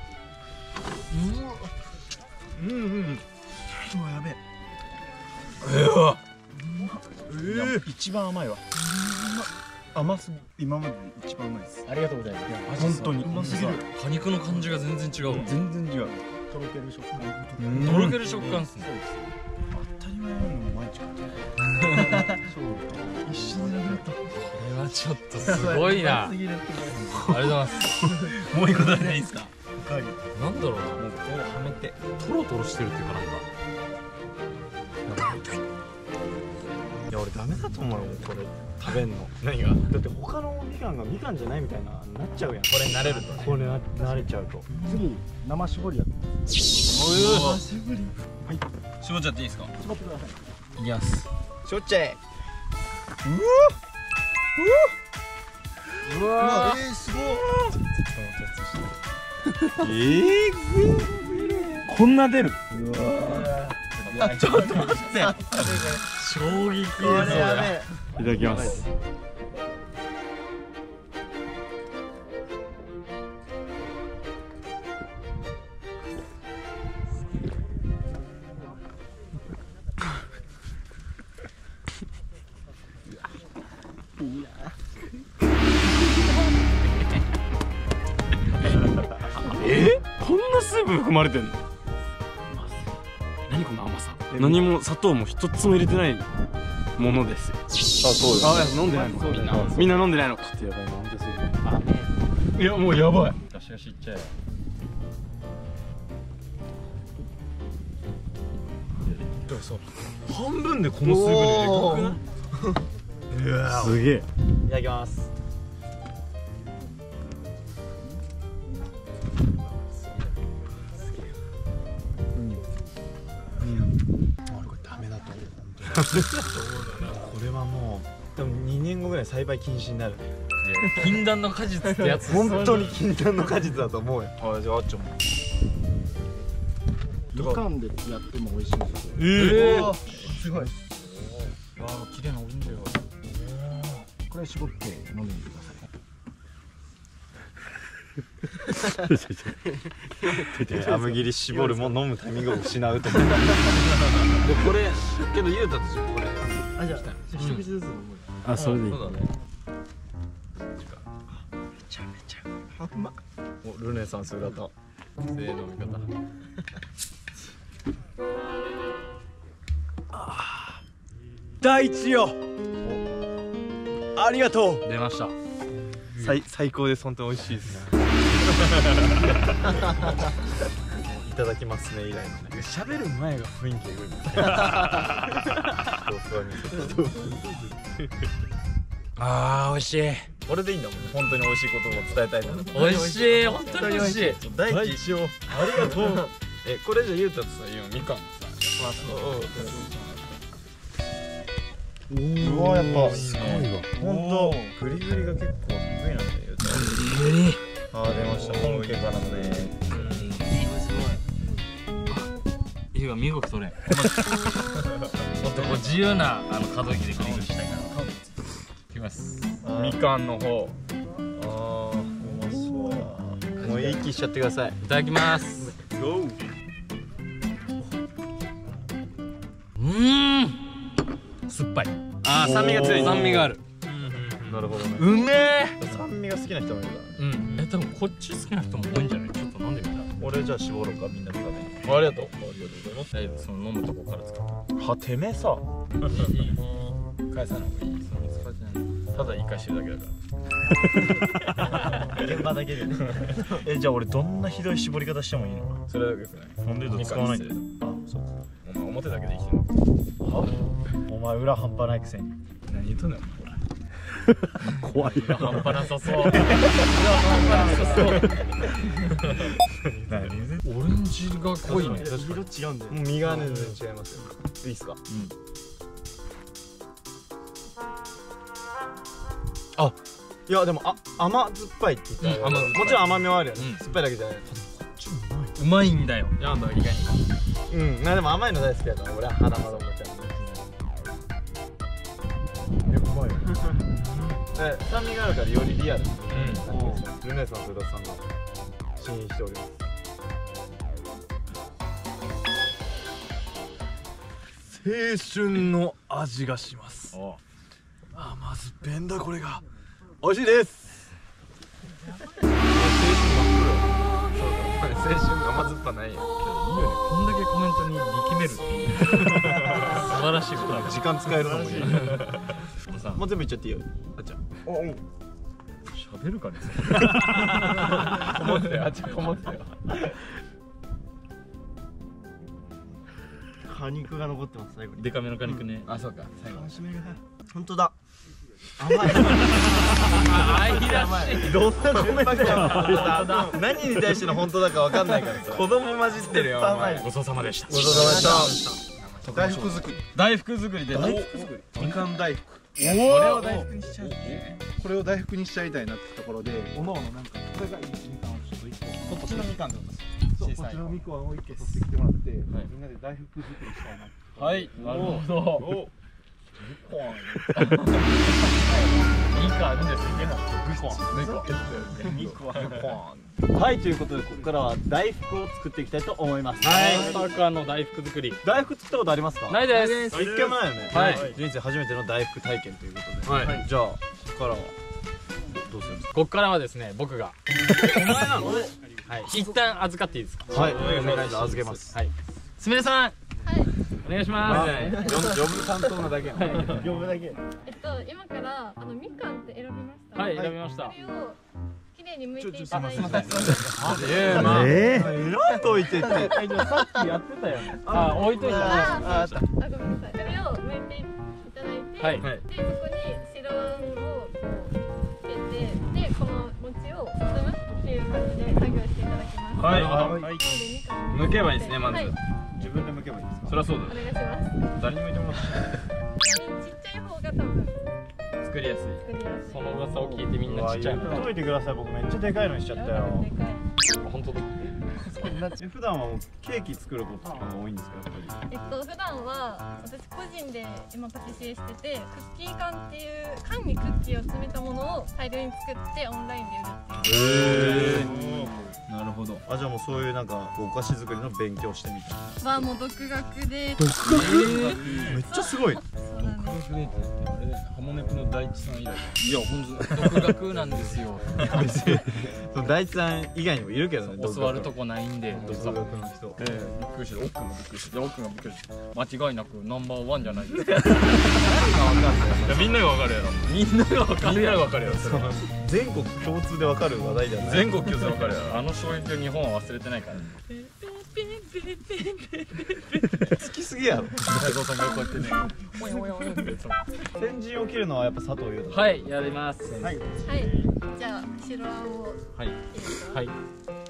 うんうんうん。うわ、やべえ。 うわ。 ええ、一番甘いわ。甘すぎ、今までで一番うまいです。 ありがとうございます。 本当にうますぎる。 果肉の感じが全然違う。 全然違う。 とろける食感。 とろける食感っすね。 当たり前の毎日買って。そう。一緒に食べた。 これはちょっとすごいな。ありがとうございます。 もう一個食べていいですか。 なんだろうな。もうこうはめてトロトロしてるっていうかなんか。 いや俺ダメだと思うよこれ食べんの。何が？だって他のみかんがみかんじゃないみたいななっちゃうやん。これに慣れるとね。これな慣れちゃうと。 次生搾りやって。 生搾り。はい。絞っちゃっていいですか。 絞ってください。 いきます。しょっちゃえ。うわうわうわ。えー、すごい。 えー、こんな出る。うわちょっと待って。 衝撃映像だ。 いただきます。 え？こんな水分含まれてんの？何この甘さ。何も砂糖も一つも入れてないものですよ。あ、そうです。あ、飲んでないのかみんな。みんな飲んでないのか。ちょっとやばいな、本当すぎる。いや、もうやばい。 ガシガシいっちゃえよ。 半分でこの水分ででかくない？ うわ、すげえ。 いただきます。 これはもう多分にねんごぐらい栽培禁止になるね。 禁断の果実ってやつ。 本当に禁断の果実だと思うよ。 あ、じゃああっちゃんもみかんでやっても美味しいんですよ。 えー、 すごい。 わあ、綺麗なオレンジが。 これ絞って飲んでみてください。甘切り絞るも飲むタイミングを失うと思う。 でこれけどゆうたとしこれ。 あ、じゃあ一口ずつ飲む。 あ、それでいい。 そうだね。めちゃめちゃうまっ。 お、ルネサンス浦田。 せーの見方。 第一よ。ありがとう。 出ました。 最最高です。本当に美味しいですね。いただきますね以来のね。 喋る前が雰囲気があー、美味しい。 これでいいんだもんね。本当に美味しいことを伝えたいな。 美味しい。本当に美味しい。 第一よ。ありがとう。 え、これじゃゆうたとさ、今みかんさ。 うわ、やっぱすごいわ。本当グリグリが結構得意なんだよ。 グリグリ。 あー、出ました。本家からのね。 いいわ、身動き取れん。もっとこう自由なあの可動域でグリグリしたいから。いきます。 みかんの方。 あー、うまそうや。もう一気しちゃってください。 いただきます。 ゴー。 うーん。酸っぱい。 あー、酸味が強い。 酸味がある。 なるほどね。 うめえ。 酸味が好きな人もいるから。 うん。え、多分こっち好きな人も多いんじゃない？ちょっと飲んでみた。 俺じゃあ絞ろうか、みんなで食べに。 ありがとう。 ありがとうございます。 大丈夫、その飲むとこから使う。 は、てめえさ。 返さない方がいい。その使ってない。ただ生かしてるだけだから。 現場だけでね。 え、じゃあ俺どんなひどい絞り方してもいいの？ それはよくない。 飲んでると使わないんだよ。 あ、そうか。お前表だけで生きてるの。 は？お前裏半端ないくせに。 何言うとんねんお前。 怖い。 半端なさそう。半端なさそう。オレンジが濃いね。 色違うんだよ。 もう身がね全然違いますよ。いいっすか。あ、いやでもあ甘酸っぱいって言ったら、もちろん甘みはあるよね。酸っぱいだけじゃない。 うまいんだよ。やんだ意外に。 うん、なでも甘いの大好きだから俺は花丸おもちゃん。え、うまい。で、酸味があるからよりリアル。うん。ルネサンス浦田さんが試飲しております。 青春の味がします。あ、まずペンだこれが美味しいです。 青春甘酸っぱないやん。 こんだけコメントに力めるっていう素晴らしいことだ。 時間使えるのもいい。もう全部いっちゃっていいよ。あっちゃん。おお。 喋るかね。 こもってよ、あっちゃんこもってよ。 果肉が残ってます最後に。 デカめの果肉ね。 あ、そうか。最後。 本当だ。甘い。 愛らしい。 どんなコメントだ。何に対しての本当だかわかんないからさ。 子供混じってるよ。 ごちそうさまでした。 ごちそうさまでした。 大福作り。 大福作りで。 大福作り。みかん大福。 これを大福にしちゃう。 これを大福にしちゃいたいなってところで、おのおのなんかこれがいいみかんをちょっと一個。こっちのみかんでございます。そう、こっちのみかんを一個取ってきてもらって、みんなで大福作りしたいな。 はい、なるほど。いいかあるんですよ。はい、ということでここからは大福を作っていきたいと思います。 はい、サーカーの大福作り。 大福作ったことありますか？ ないです。 一回もないよね。 はい。 人生初めての大福体験ということで。 はい。 じゃあここからはどうするんですか？ ここからはですね、僕が。お前なの？はい。一旦預かっていいですか？ はい。お願いします。預けます。 はい。すみれさん。お願いします。 呼ぶ担当なだけ。 呼ぶだけ。 えっと今からあのみかんって選びました。 はい、選びました。 これをきれいに剥いていただいて。 ええ、まあ。ええ。選んといてって。 さっきやってたよ。あ、置いといた。 あ、あった。あ、ごめんなさい。これを剥いていただいて、 はい。 でそこに白あんをこうつけて、でこの餅を包むっていう感じで作業していただきます。 はい。はい。 剥けばいいですね、まず。 自分で剥けばいいですか？ そりゃそうだ。 お願いします。 誰にもいてもらって。 ちっちゃい方が多分作りやすい。 作りやすい。 その噂を聞いてみんなちっちゃいの。 解いてください。僕めっちゃでかいのにしちゃったよ。 本当だ。 普段はもうケーキ作ることが多いんですか？ えっと普段は私個人で今パティシエしてて、クッキー缶っていう缶にクッキーを詰めたものを大量に作ってオンラインで売るっていう。 へえ。なるほど。あ、じゃあもうそういうなんかお菓子作りの勉強してみた。 はもう独学で。 独学？めっちゃすごい。 そうなんです。 あれハモネプの大地さん以来。いや本当独学なんですよ。 別にその大地さん以外にもいるけどね。 教わるとこないんで。 独学の人。 ええ、びっくりした。奥もびっくりした。奥もびっくりした。間違いなくナンバーワンじゃないですか。みんながわかるやろ。みんながわかる。みんながわかるやろ。 全国共通でわかる話題じゃない。 全国共通でわかるやろ。あの衝撃を日本は忘れてないから。 好きすぎやろ。 大悟さんがこうやってね。 先陣を切るのはやっぱ佐藤優斗。はい、やります。 はい。はい。じゃあ白あんを。 はい。はい。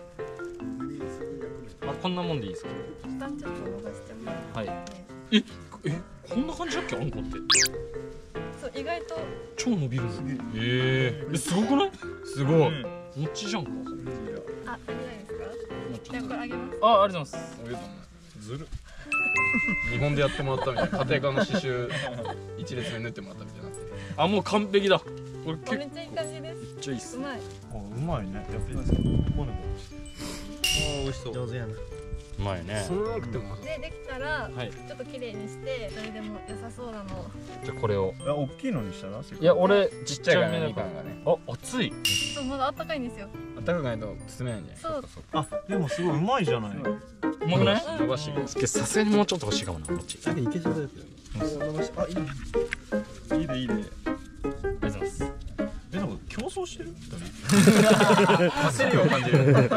あ、こんなもんでいいですか？ 一旦ちょっと伸ばしてもらって。 はい。え、え、こんな感じだっけあんこって？ そう、意外と超伸びる。ええ、すごくない？すごい。もっちじゃんか。 あ、足りないですか？じゃあこれあげます。 あ、ありがとうございます。 ありがとうございます。ずる。日本でやってもらったみたいな。家庭科の刺繍一列目縫ってもらったみたいな。 あ、もう完璧だ。これめっちゃいい感じです。 めっちゃいいっす。 うまい。 あ、うまいね。やっぱりですか。こねあ、美味しそう。 上手やな。 うまいね。 それなくても。 でできたらちょっと綺麗にして誰でも良さそうなの。 じゃあこれを。 あ、大きいのにしたら？ いや、俺ちっちゃいからね。みかんがね。 あ、熱い。 そう、まだあったかいんですよ。 あったかくないと包めないんじゃない？ そう。 あ、でもすごいうまいじゃない。 うまくない？ 伸ばし。 さすがにもうちょっと欲しいかもな。こっち。 さっきいけちゃったやつよ。伸ばし。あ、いいね。 いいねいいね。 ありがとうございます。 え、なんか競争してる？ 焦りを感じる。 うまっ。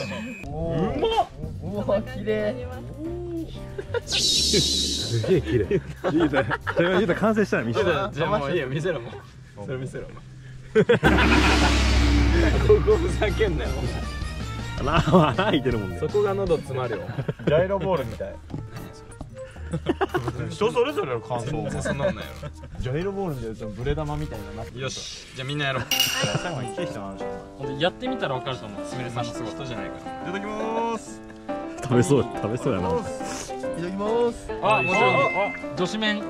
うわ、綺麗。 すげえ綺麗。 ゆうた、それはゆうた完成したら見せて。 じゃあもういいよ、見せろもう。 それ見せろ。ここふざけんなよ。 穴穴開いてるもんね。 そこが喉詰まるよ。 ジャイロボールみたい。人それぞれの感想。 全然そんなことないよ。 ジャイロボールみたいなブレ玉みたいなな。 よし、じゃあみんなやろう。 最後にいい人なんでしょう。 やってみたら分かると思う。すみれさんのすごい人じゃないから。 いただきます。 食べそう食べそうやな。 いただきます。 あ、もちろん女子麺。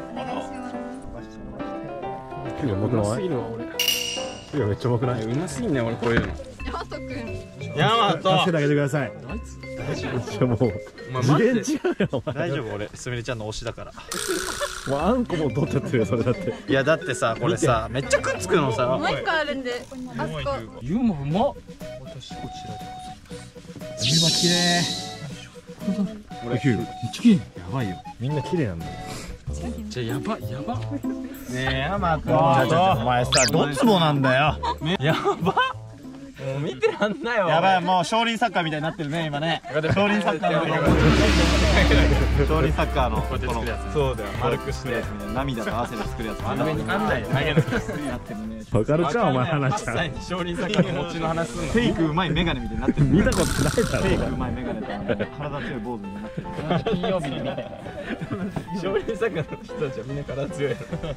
キュウうまくない？ すぎるわ俺。 キュウめっちゃうまくない？ うますぎんね俺こういうの。 ヤマトくん。 ヤマト。 助けてあげてください。もう次元違うよお前。 大丈夫俺すみれちゃんの推しだから。 もうあんこも取っちゃってるよそれだって。 いやだってさこれさめっちゃくっつくのさ。 もう一個あるんで、あそこ。 ユーモうまっ。 私こちらでございます。 湯葉綺麗。俺キュウめっちゃ綺麗。やばいよ。みんな綺麗なんだよ。 じゃあやばやば。 ねえヤマト。お前さドツボなんだよ。 やば。もう見てらんないわ。 やばいもう少林サッカーみたいになってるね今ね。少林サッカーの少林サッカーのこのそうだよ丸くしてやつみたいな涙と汗で作るやつ。 あんなにあんない投げる。 わかるかお前話ちゃん。 少林サッカーの持ちの話すんの。 フェイクうまいメガネみたいになってる。 見たことないだろ。 フェイクうまいメガネと体強い坊主になってる。 金曜日に見た。 少林サッカーの人たちはみんな体強いの。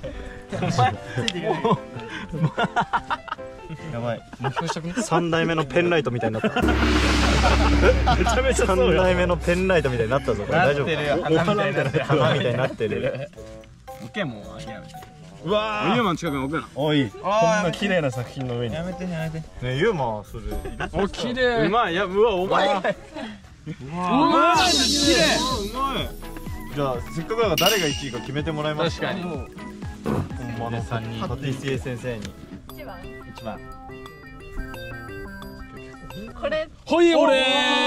お前やばい三代目のペンライトみたいになった。 めちゃめちゃ三代目のペンライトみたいになったぞ。大丈夫？ 花みたいになってる。 花みたいになってる。 オケもう諦めて。 うわユーマの近くに置くな。 おいこんな綺麗な作品の上に。やめてやめて。ねユーマそれ。 お綺麗。うまい。いやうわお前。うまい。綺麗。 うまい。じゃあせっかくだから誰がいちいか決めてもらいますか。 確かに。 ほんまのさんにん。パティシエ先生に。 一番。 一番。 これ。 はい俺。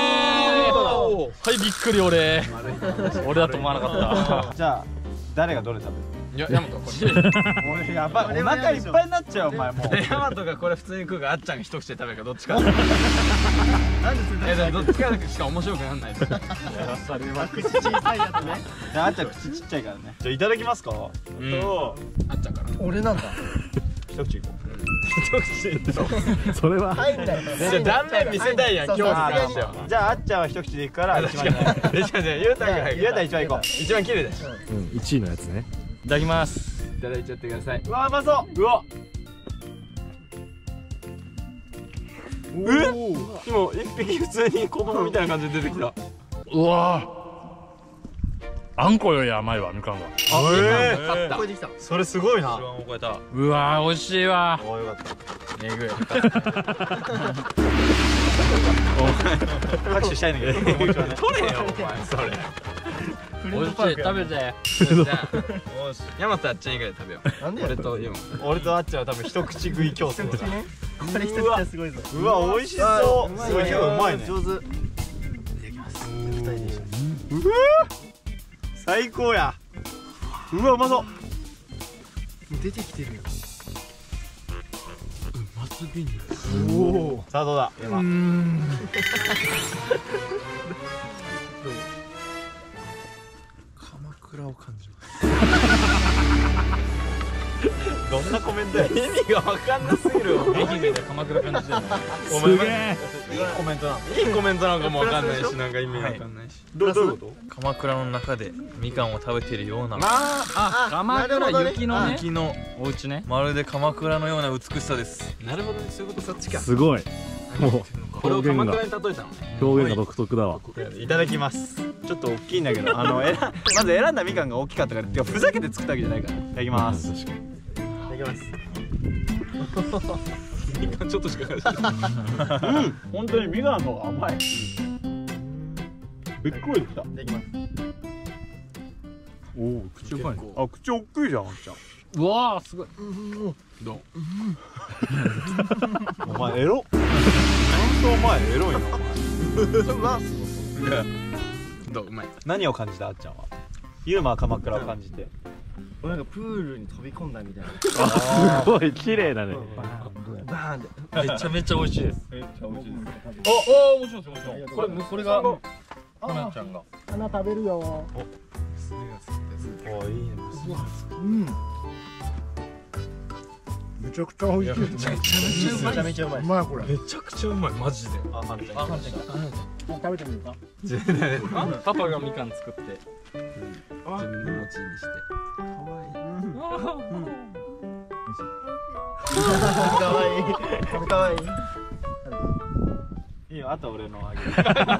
はいびっくり俺。俺だと思わなかった。 じゃあ誰がどれ食べる？ いやヤマトこれ。 俺やばいお腹いっぱいになっちゃうお前もう。 ヤマトがこれ普通に食うかあっちゃんが一口で食べるかどっちか。なんでえでもどっちかしか面白くなんない。 それは口小さいやつね。じゃああっちゃん口ちっちゃいからね。じゃあいただきますか。とあっちゃんから。 俺なんだ。 一口いこう。 それはじゃあ断面見せたいやん今日に関しては。 じゃああっちゃんは一口でいくから一番。 じゃあゆうたがゆうた一番いこう。 一番綺麗だし。 うんいちいのやつね。 いただきます。 いただいちゃってください。 うわうまそう。 うわ。え？今一匹普通に子供みたいな感じで出てきた。 うわ。あんこより甘いわみかんが。 あええ。勝った。 それすごいな。 うわ美味しいわ。 およかった。 えぐい。 拍手したいんだけど。 取れよお前それ。 美味しい食べて。 ヤマトあっちゃん以外で食べよう。俺とユーマ。 俺とあっちゃんは多分一口食い競争だ。 これ一口はすごいぞ。 うわ美味しそう。すごい今日うまいね。 上手。 うわ最高や。うわうまそう。 出てきてるよ。 うますぎん。 おお。さあどうだ。 うん。 鎌倉を感じます。 どんなコメントや。 意味が分かんなすぎるわ。 愛媛で鎌倉感じてる。 すげえ。いいコメントなの。 いいコメントなんかも分かんないし、なんか意味わかんないし。 どういうこと？ 鎌倉の中でみかんを食べてるような。 あ、鎌倉雪のね。 雪のお家ね。 まるで鎌倉のような美しさです。 なるほどね、そういうことそっちか。 すごい。もうこれを鎌倉に例えたのね。 表現が独特だわ。 いただきます。ちょっと大きいんだけど、あのまず選んだみかんが大きかったから、てかふざけて作ったわけじゃないから。いただきます。 いただきます。 みかんちょっとしかない。 うん、本当にみかんの方が甘い。びっくりした。いただきます。 おお、口深い。 あ、口大きいじゃん、あんちゃん。 うわーすごい。 どう？ お前エロ。感想前エロいなお前。 どう？うまい。 何を感じたあっちゃんは？ユーマは鎌倉を感じて。 なんかプールに飛び込んだみたいな。 あ、すごい綺麗だね。 バーンで。 めちゃめちゃ美味しいです。 めっちゃ美味しいです。 おお、もちろんもちろん。これこれが花ちゃんが。 花食べるよ。 お、いいね。 うん。 めちゃくちゃ美味しいですね。めちゃめちゃうまい。うまいこれ。 めちゃくちゃうまいマジで。 あ、反対。あ、反対か。 食べてみるか。 パパがみかん作って自分の餅にして。かわいい。 かわいい。かわいい。 いいよ、あと俺のあげる。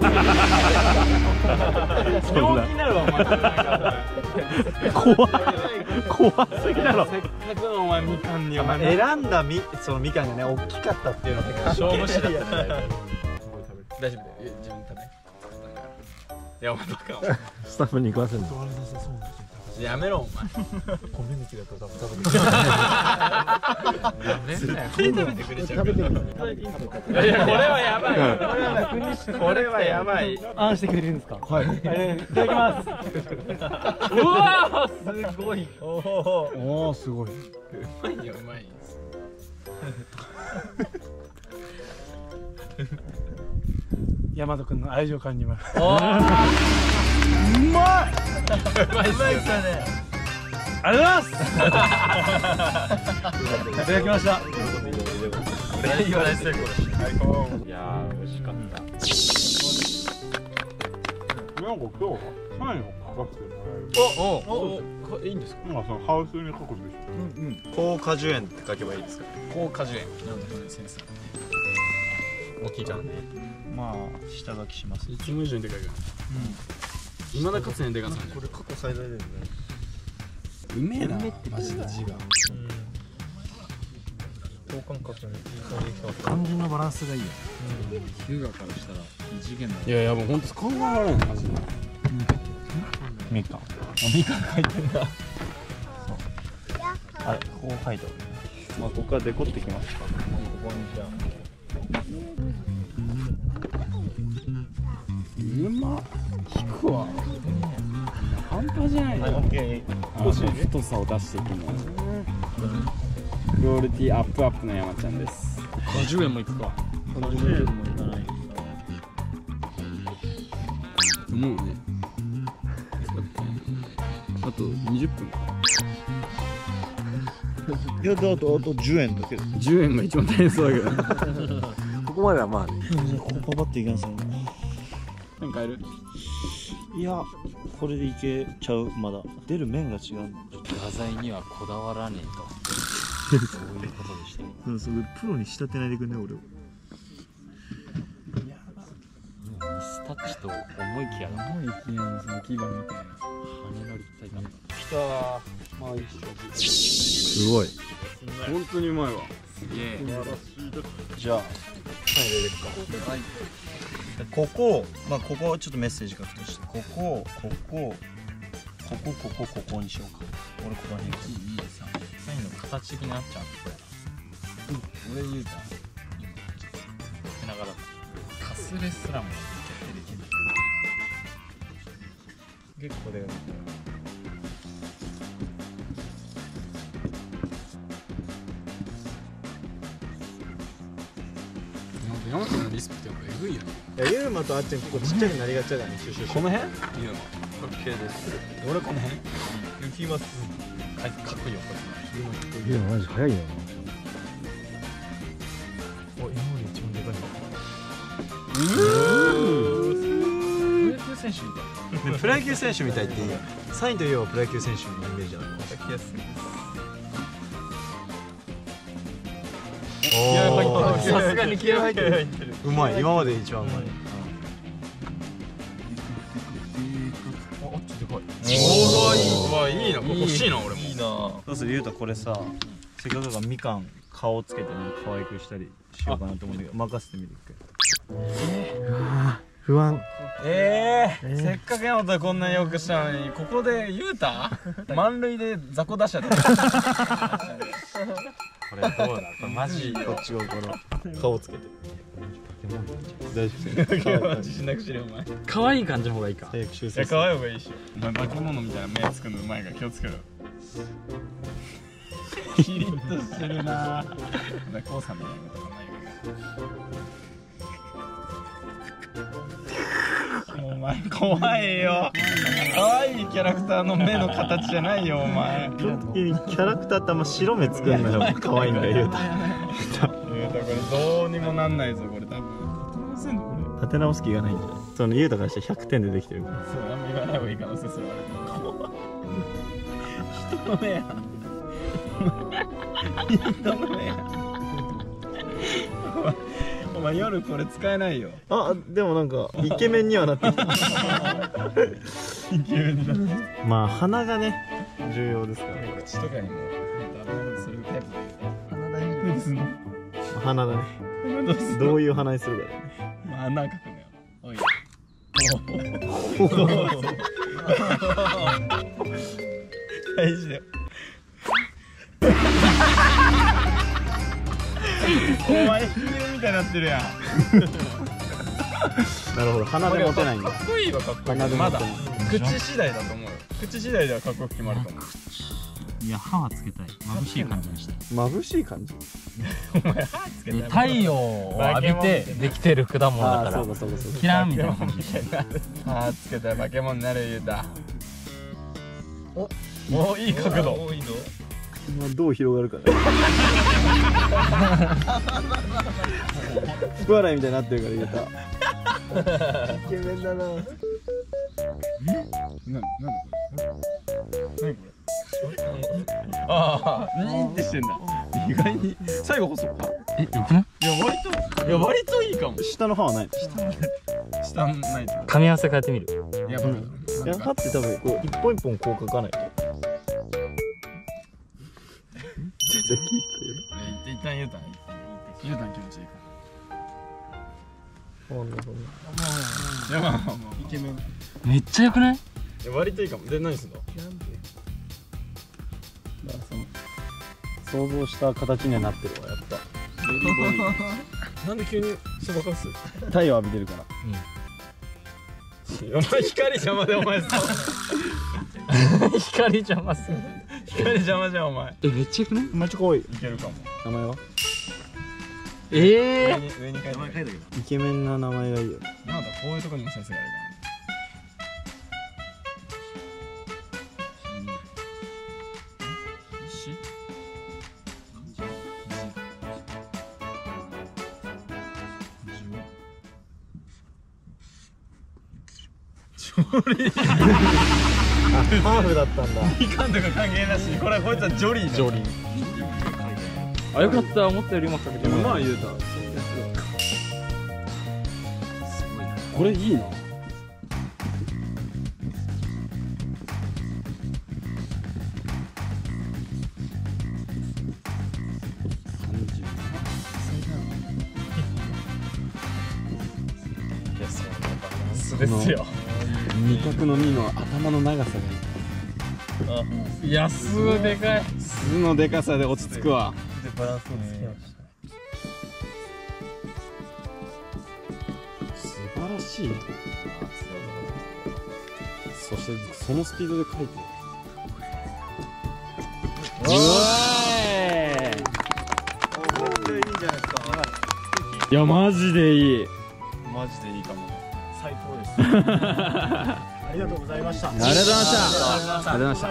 病気になるわお前。 怖い怖すぎだろ。 せっかくのお前みかんにお前選んだみそのみかんがね大きかったっていうのが勝負師だったね。 大丈夫だよ自分食べ。いやお前バカお前。 スタッフに食わせるの。 やめろお前。 コミュニティだと多分食べて食べてくれちゃう。いやこれはやばい。これはやばい。 あんしてくれるんですか。はい。いただきます。 うわすごい。 おおすごい。 うまいようまい。 大和くんの愛情感じます。 うまい。 うまいっすね。 ありがとうございます。いただきました。 いやー美味しかった。 なんか今日はサインを書かせてもらえる。 おおおいいんですか。 なんかそのハウスに書くんでしょ。 高果樹園って書けばいいですか。 高果樹園。なんだこれセンス。大きいじゃん。 まあ下書きします。 いつも以上にでかいから。うん。今だかつねでかさ。 これ過去最大だよね。 うめえな。マジで字が。 等間隔にいい感じできた。 漢字のバランスがいいよ。 優雅からしたら異次元だ。 いやいやもう本当考えられないマジで。 みかん。 みかん書いてんだ。 あれこう書いてある。まあここからデコってきますか。ここにじゃあ。 うまっ。引くわ。半端じゃないよ。太さを出していくの。クオリティアップアップの山ちゃんです。 果樹園も行くか。 果樹園も行かない。 もうね。あとにじゅっぷんか。 いやだとあとじゅうえんだけど。 じゅうえんが一番大変そうだけど。ここまではまあね。 ここパパっていきますよね。 何かやる？ いやこれでいけちゃう。まだ出る面が違う。 画材にはこだわらねえと。そういうことでした。 そうそうプロに仕立てないでくんね俺を。 ミスタッチと思いきや思いきやのその基盤みたいな羽の立体感。 きたー。まあ一緒。 すごい。 本当にうまいわ。 すげえ。 じゃあここまあここちょっとメッセージ書くとしてここここここここここにしようか。俺ここにいいさ。サインの形的になっちゃうこれ。俺言うた。手ながらカスレすらも結構だよ。 山ちゃんのリスクってやっぱエグいよね。 いやユーマとあっちゃん結構ちっちゃくなりがちだね。 この辺？ いいの。OK です。 俺この辺？ 行きます。 はい、かっこいいよこいやマジ早いよな。 お今まで一番でかい。 れ。プロ野球選手みたい。 プロ野球選手みたいっていいよ。サインといえばプロ野球選手のイメージある。 書きやすいです。 いや入ってる。 さすがに気合入ってる。 うまい。今まで一番うまい。 あ、あっちでかい。 おおいい。わいいな。これ欲しいな俺も。 いいな。 どうするゆうたこれさ、せっかくだからみかん顔つけてね可愛くしたりしようかなと思うんだけど任せてみる一回。不安。 ええー、せっかく山本こんなによくしたのにここで言うた満塁で雑魚出しちゃったこれどうだこれマジこっちがこの顔つけて大丈夫。 自信なくしてるお前可愛い感じの方がいいか。 早く修いや可愛い方がいいしよ。お前化け物みたいな目つくのうまいから気をつけろ。キリッとしてるなぁ。こうさんみたいなことがないから。 前怖いよ。可愛いキャラクターの目の形じゃないよお前。 基本的にキャラクターってあんま白目作るのよ。可愛いんだよ、ゆうた。 ゆうたこれどうにもなんないぞこれ多分。 立て直す気がないんじゃない。そのゆうたからしてひゃくてんでできてるから。 そう、あんま言わない方がいい可能性する。人の目や。人の目や。お前夜これ使えないよ。 あ、でもなんかイケメンにはなってきた。イケメンになってきた。まあ鼻がね重要ですからね。 口とかにもダメするタイプで。鼻大丈夫ですの。 鼻だね。どういう鼻にするかだね。 まあ穴かくのよ。おい。大事だよ。お前ヒールみたいになってるやん。 なるほど、鼻で持てないんだ。 かっこいいわ、かっこいい。まだ口次第だと思うよ。口次第ではかっこよく決まると思う。 いや、歯はつけたい。眩しい感じにしたい。 眩しい感じ。 お前歯つけたい。 太陽を浴びてできてる果物だからキラーンみたいな感じ。 歯つけたら化け物になる言うた。おお、いい角度。多いぞ。 どう広がるかね。福笑いみたいになってるから言えた。イケメンだな。 な、なんだこれ。何これ。ああ、ニンってしてんだ。意外に最後こそか。 え、よくない？ いや割といや割といいかも。 下の歯はない。 下ない。 噛み合わせ変えてみる。 いや、いや歯って多分こう一本一本こう書かないと。じゃあキー一旦言うたん言うたん気持ちいいかも。 いやまあまあまあイケメン。 めっちゃよくない？ 割といいかも。で何すんの？ なんで？想像した形にはなってるわやっぱ。 なんで急にそばかす？ 太陽浴びてるから。 お前光邪魔でお前さ。 光邪魔する。 光邪魔じゃんお前。 え、めっちゃよくない？ めっちゃ可愛い。 いけるかも。 名前は？ ええ。 上に上に書いて。名前書いたけど。 イケメンな名前がいいよ。 なんだこういうところにもセンスがあるからね。 ハーフだったんだ。 みかんとか関係なしにこれこいつはジョリージョリー。 あ、よかった。思ったよりうまく書けてる。 まあ言うた。 これいいな。 ですよ。 味覚のにの頭の長さがいや、すごいでかい。 巣のでかさで落ち着くわ。 バランスをつけました。 素晴らしい。そしてそのスピードで描いてる。うわーい。これいいんじゃないですか。 いや、マジでいい。 マジでいいかも。 最高です。ありがとうございました。 ありがとうございました。ありがとうございました。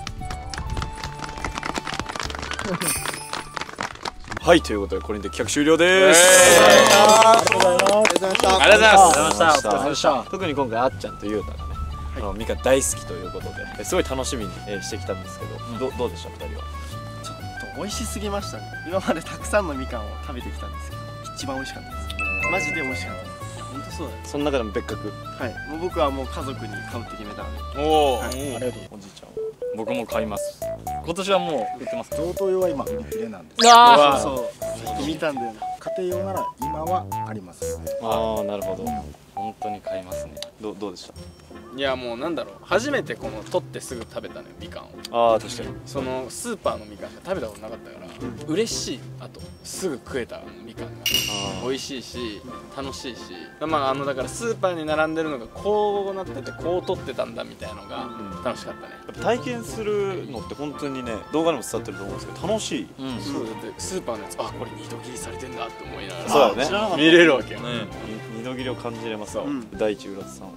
はい、ということでこれにて企画終了です。 ありがとうございます。 ありがとうございました。ありがとうございました。特に今回あっちゃんとゆうたがね、あのミカ大好きということですごい楽しみにしてきたんですけど、どどうでしたふたりは？ ちょっと美味しすぎましたね。今までたくさんのみかんを食べてきたんですけど、一番美味しかったです。マジで美味しかったです。本当そうだよ。 その中でも別格。 はい。もう僕はもう家族に買うって決めたので。 おお、 はい、ありがとう。 おじいちゃん。 僕も買います。今年はもう売ってます。 贈答用は今売り切れなんです。 ああ、そうそう。見たんで、家庭用なら今はあります。 ああ、なるほど。 本当に買いますね。 どどうでした？ いやもうなんだろう、初めてこの取ってすぐ食べたのよ、みかんを。 ああ、確かに。 そのスーパーのみかんしか食べたことなかったから嬉しい。あとすぐ食えたみかんが美味しいし楽しいし、まああのだからスーパーに並んでるのがこうなっててこう取ってたんだみたいなのが楽しかったね。 やっぱ体験するのって本当にね、動画でも伝わってると思うんですけど楽しい。 うん、そうだってスーパーのやつ、あ、これ二度切りされてんだって思いながらそうだね、 見れるわけよ。 二度切りを感じれます。大地浦津さんは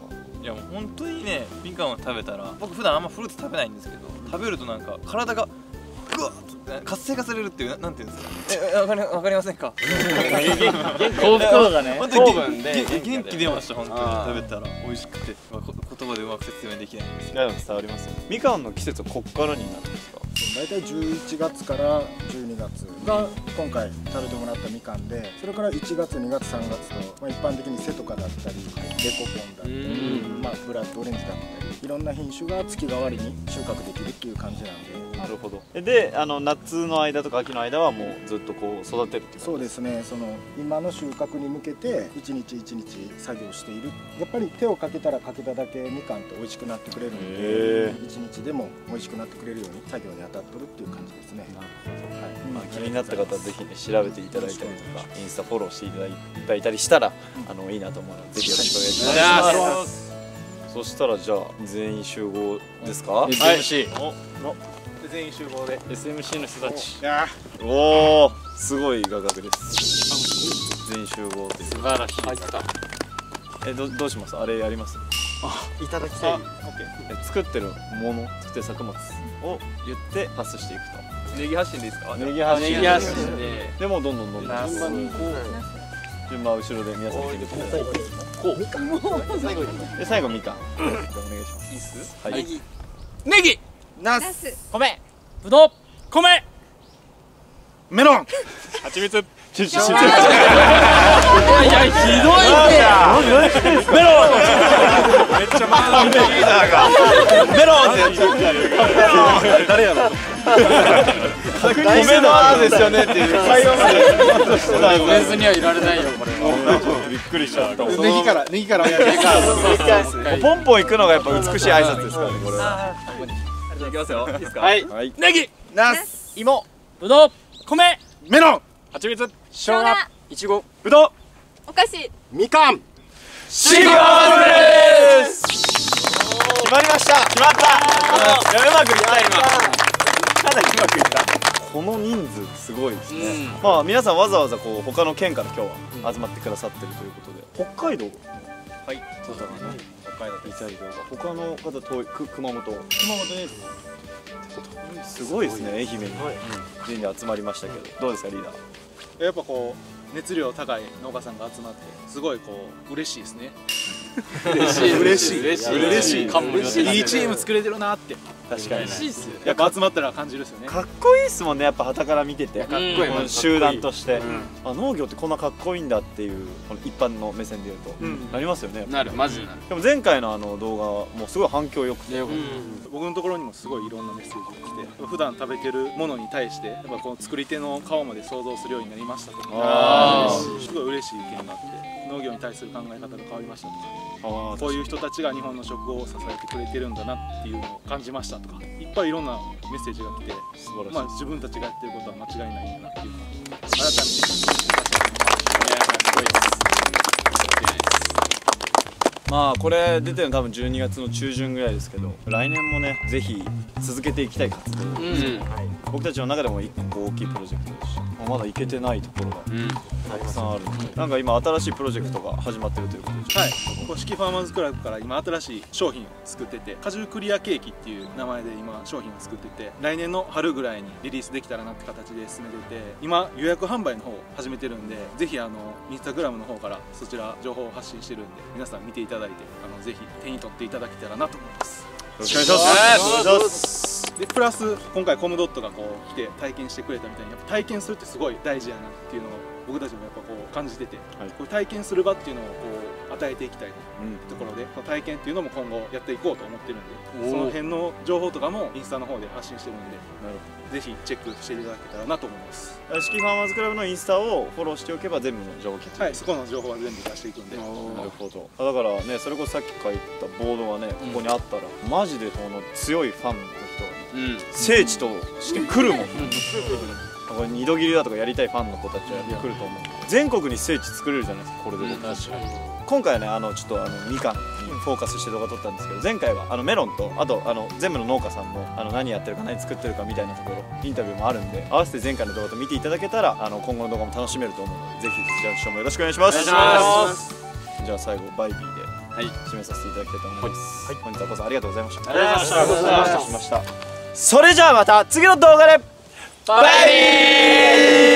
いやもう本当にね、みかんを食べたら、僕普段あんまフルーツ食べないんですけど、食べるとなんか体がうわっ活性化されるっていう、なんていうんですか、え、わかりわかりませんか？ 幸福度がね、 本当に元気出ました。本当に食べたら美味しくて、言葉でうまく説明できないんですけど、 伝わりますよ。みかんの季節はこっからになるんですか？ 大体じゅういちがつからじゅうにがつが今回食べてもらったみかんで、それからいちがつにがつさんがつと、まあ、一般的にセトカだったりデコポンだったり、まあ、ブラッドオレンジだったりいろんな品種が月替わりに収穫できるっていう感じなんで。 なるほど。で、あの夏の間とか秋の間はもうずっとこう育てるっていう。 そうですね。その今の収穫に向けて一日一日作業している。やっぱり手をかけたらかけただけみかんって美味しくなってくれるので、一日でも美味しくなってくれるように作業に当たっとるっていう感じですね。なるほど。はい。まあ気になった方はぜひね調べていただいたりとか、インスタフォローしていただいたりしたらあのいいなと思うので、ぜひよろしくお願いします。そしたらじゃあ全員集合ですか？ エスエムシーの全員集合でエスエムシー の人たち。 おお、すごい画角です。全員集合で素晴らしい。 入った。え、どどうします？あれやります？ あ、いただきたい。 オッケー。作ってるもの、作ってる作物を言ってパスしていくと。 ネギ発信でいいですか？ ネギ発信。 ネギ発信で。 でもどんどんどんどん順番にこう順番後ろで皆さん決めてください。こう。最後に。で最後みかん。お願いします。いいっす？はい。 ネギ。ネギ。 ナス。 米。ぶどう。 米。 メロン。 蜂蜜。ちょちょちょ。 いやひどいって。 メロン。めっちゃマウンドリーダーがメロンってやっちゃう。誰やろ。米の後ですよねっていう会話まで触れずにはいられないよこれは。 びっくりしちゃった。 ネギからネギからポンポン行くのがやっぱ美しい挨拶ですからねこれは。 じゃあいきますよ。いいですか？ はい。 ネギ。 ナス。 芋。 ぶどう。 米。 メロン。 蜂蜜。 生姜。 いちご。 ぶどう。 お菓子。 みかん。 シゴーです。決まりました。決まった。いやうまくいった今。かなりうまくいった。この人数すごいですね。まあ皆さんわざわざこう他の県から今日は集まってくださってるということで、北海道はい。 そうだね。北海道いたりとか他の方遠いく熊本熊本にすごいですね。愛媛に全員で集まりましたけどどうですかリーダー？ やっぱこう熱量高い農家さんが集まってすごいこう嬉しいですね。嬉しい嬉しい嬉しい嬉しいいいチーム作れてるなって。 確かに嬉しいっす。やっぱ集まったら感じるですよね。 かっこいいっすもんねやっぱ傍から見ててかっこいい集団としてあ農業ってこんなかっこいいんだっていうこの一般の目線で言うとなりますよね。 なるマジでなる。 でも前回のあの動画もすごい反響良くて僕のところにもすごいいろんなメッセージが来て、普段食べてるものに対してやっぱこの作り手の顔まで想像するようになりましたとか、すごい嬉しい意見があって、農業に対する考え方が変わりましたとか、こういう人たちが日本の食を支えてくれてるんだなっていうのを感じましたとか、いっぱいいろんなメッセージが来て、まあ自分たちがやってることは間違いないんだなっていうのを改めてすごいです。 まあこれ出てるの多分じゅうにがつの中旬ぐらいですけど、来年もねぜひ続けていきたい活動です、うんはい、僕たちの中でも一個大きいプロジェクトですし、まだいけてないところがたくさんあるので、うん、なんか今新しいプロジェクトが始まってるということで、 はい、公式ファーマーズクラブから今新しい商品を作ってて、果汁クリアケーキっていう名前で今商品を作ってて、来年の春ぐらいにリリースできたらなって形で進めてて、今予約販売の方を始めてるんで、ぜひあのインスタグラムの方からそちら情報を発信してるんで、皆さん見ていただいて、あのぜひ手に取っていただけたらなと思います。 よろしくお願いします。お願いします。 でプラス今回コムドットがこう来て体験してくれたみたいに、やっぱ体験するってすごい大事やなっていうのを僕たちもやっぱこう感じてて、はい、こう体験する場っていうのをこう与えていきたいところで、うん、体験っていうのも今後やっていこうと思ってるんで、その辺の情報とかもインスタの方で発信してるんで、なるほどぜひチェックしていただけたらなと思います。 四季ファーマーズクラブのインスタをフォローしておけば全部の情報を聞いて、 はい、そこの情報は全部出していくんで。 なるほど。だからね、それこそさっき書いたボードがねここにあったら、うん、マジでこの強いファンの人が、ね、うん、聖地として来るもんね。これ二度切りだとかやりたいファンの子たちはやってくると思う。全国に聖地作れるじゃないですかこれで。僕たち今回はねあのちょっとあのみかんにフォーカスして動画撮ったんですけど、前回はあのメロンとあとあの全部の農家さんもあの何やってるか何作ってるかみたいなところインタビューもあるんで、合わせて前回の動画と見ていただけたらあの今後の動画も楽しめると思うので、ぜひそちらの視聴もよろしくお願いします。お願いします。じゃあ最後バイビーで。 はい締めさせていただきたいと思います。はい本日はこそありがとうございました。 ありがとうございました。 ありがとうございました。 それじゃあまた次の動画でバイビー。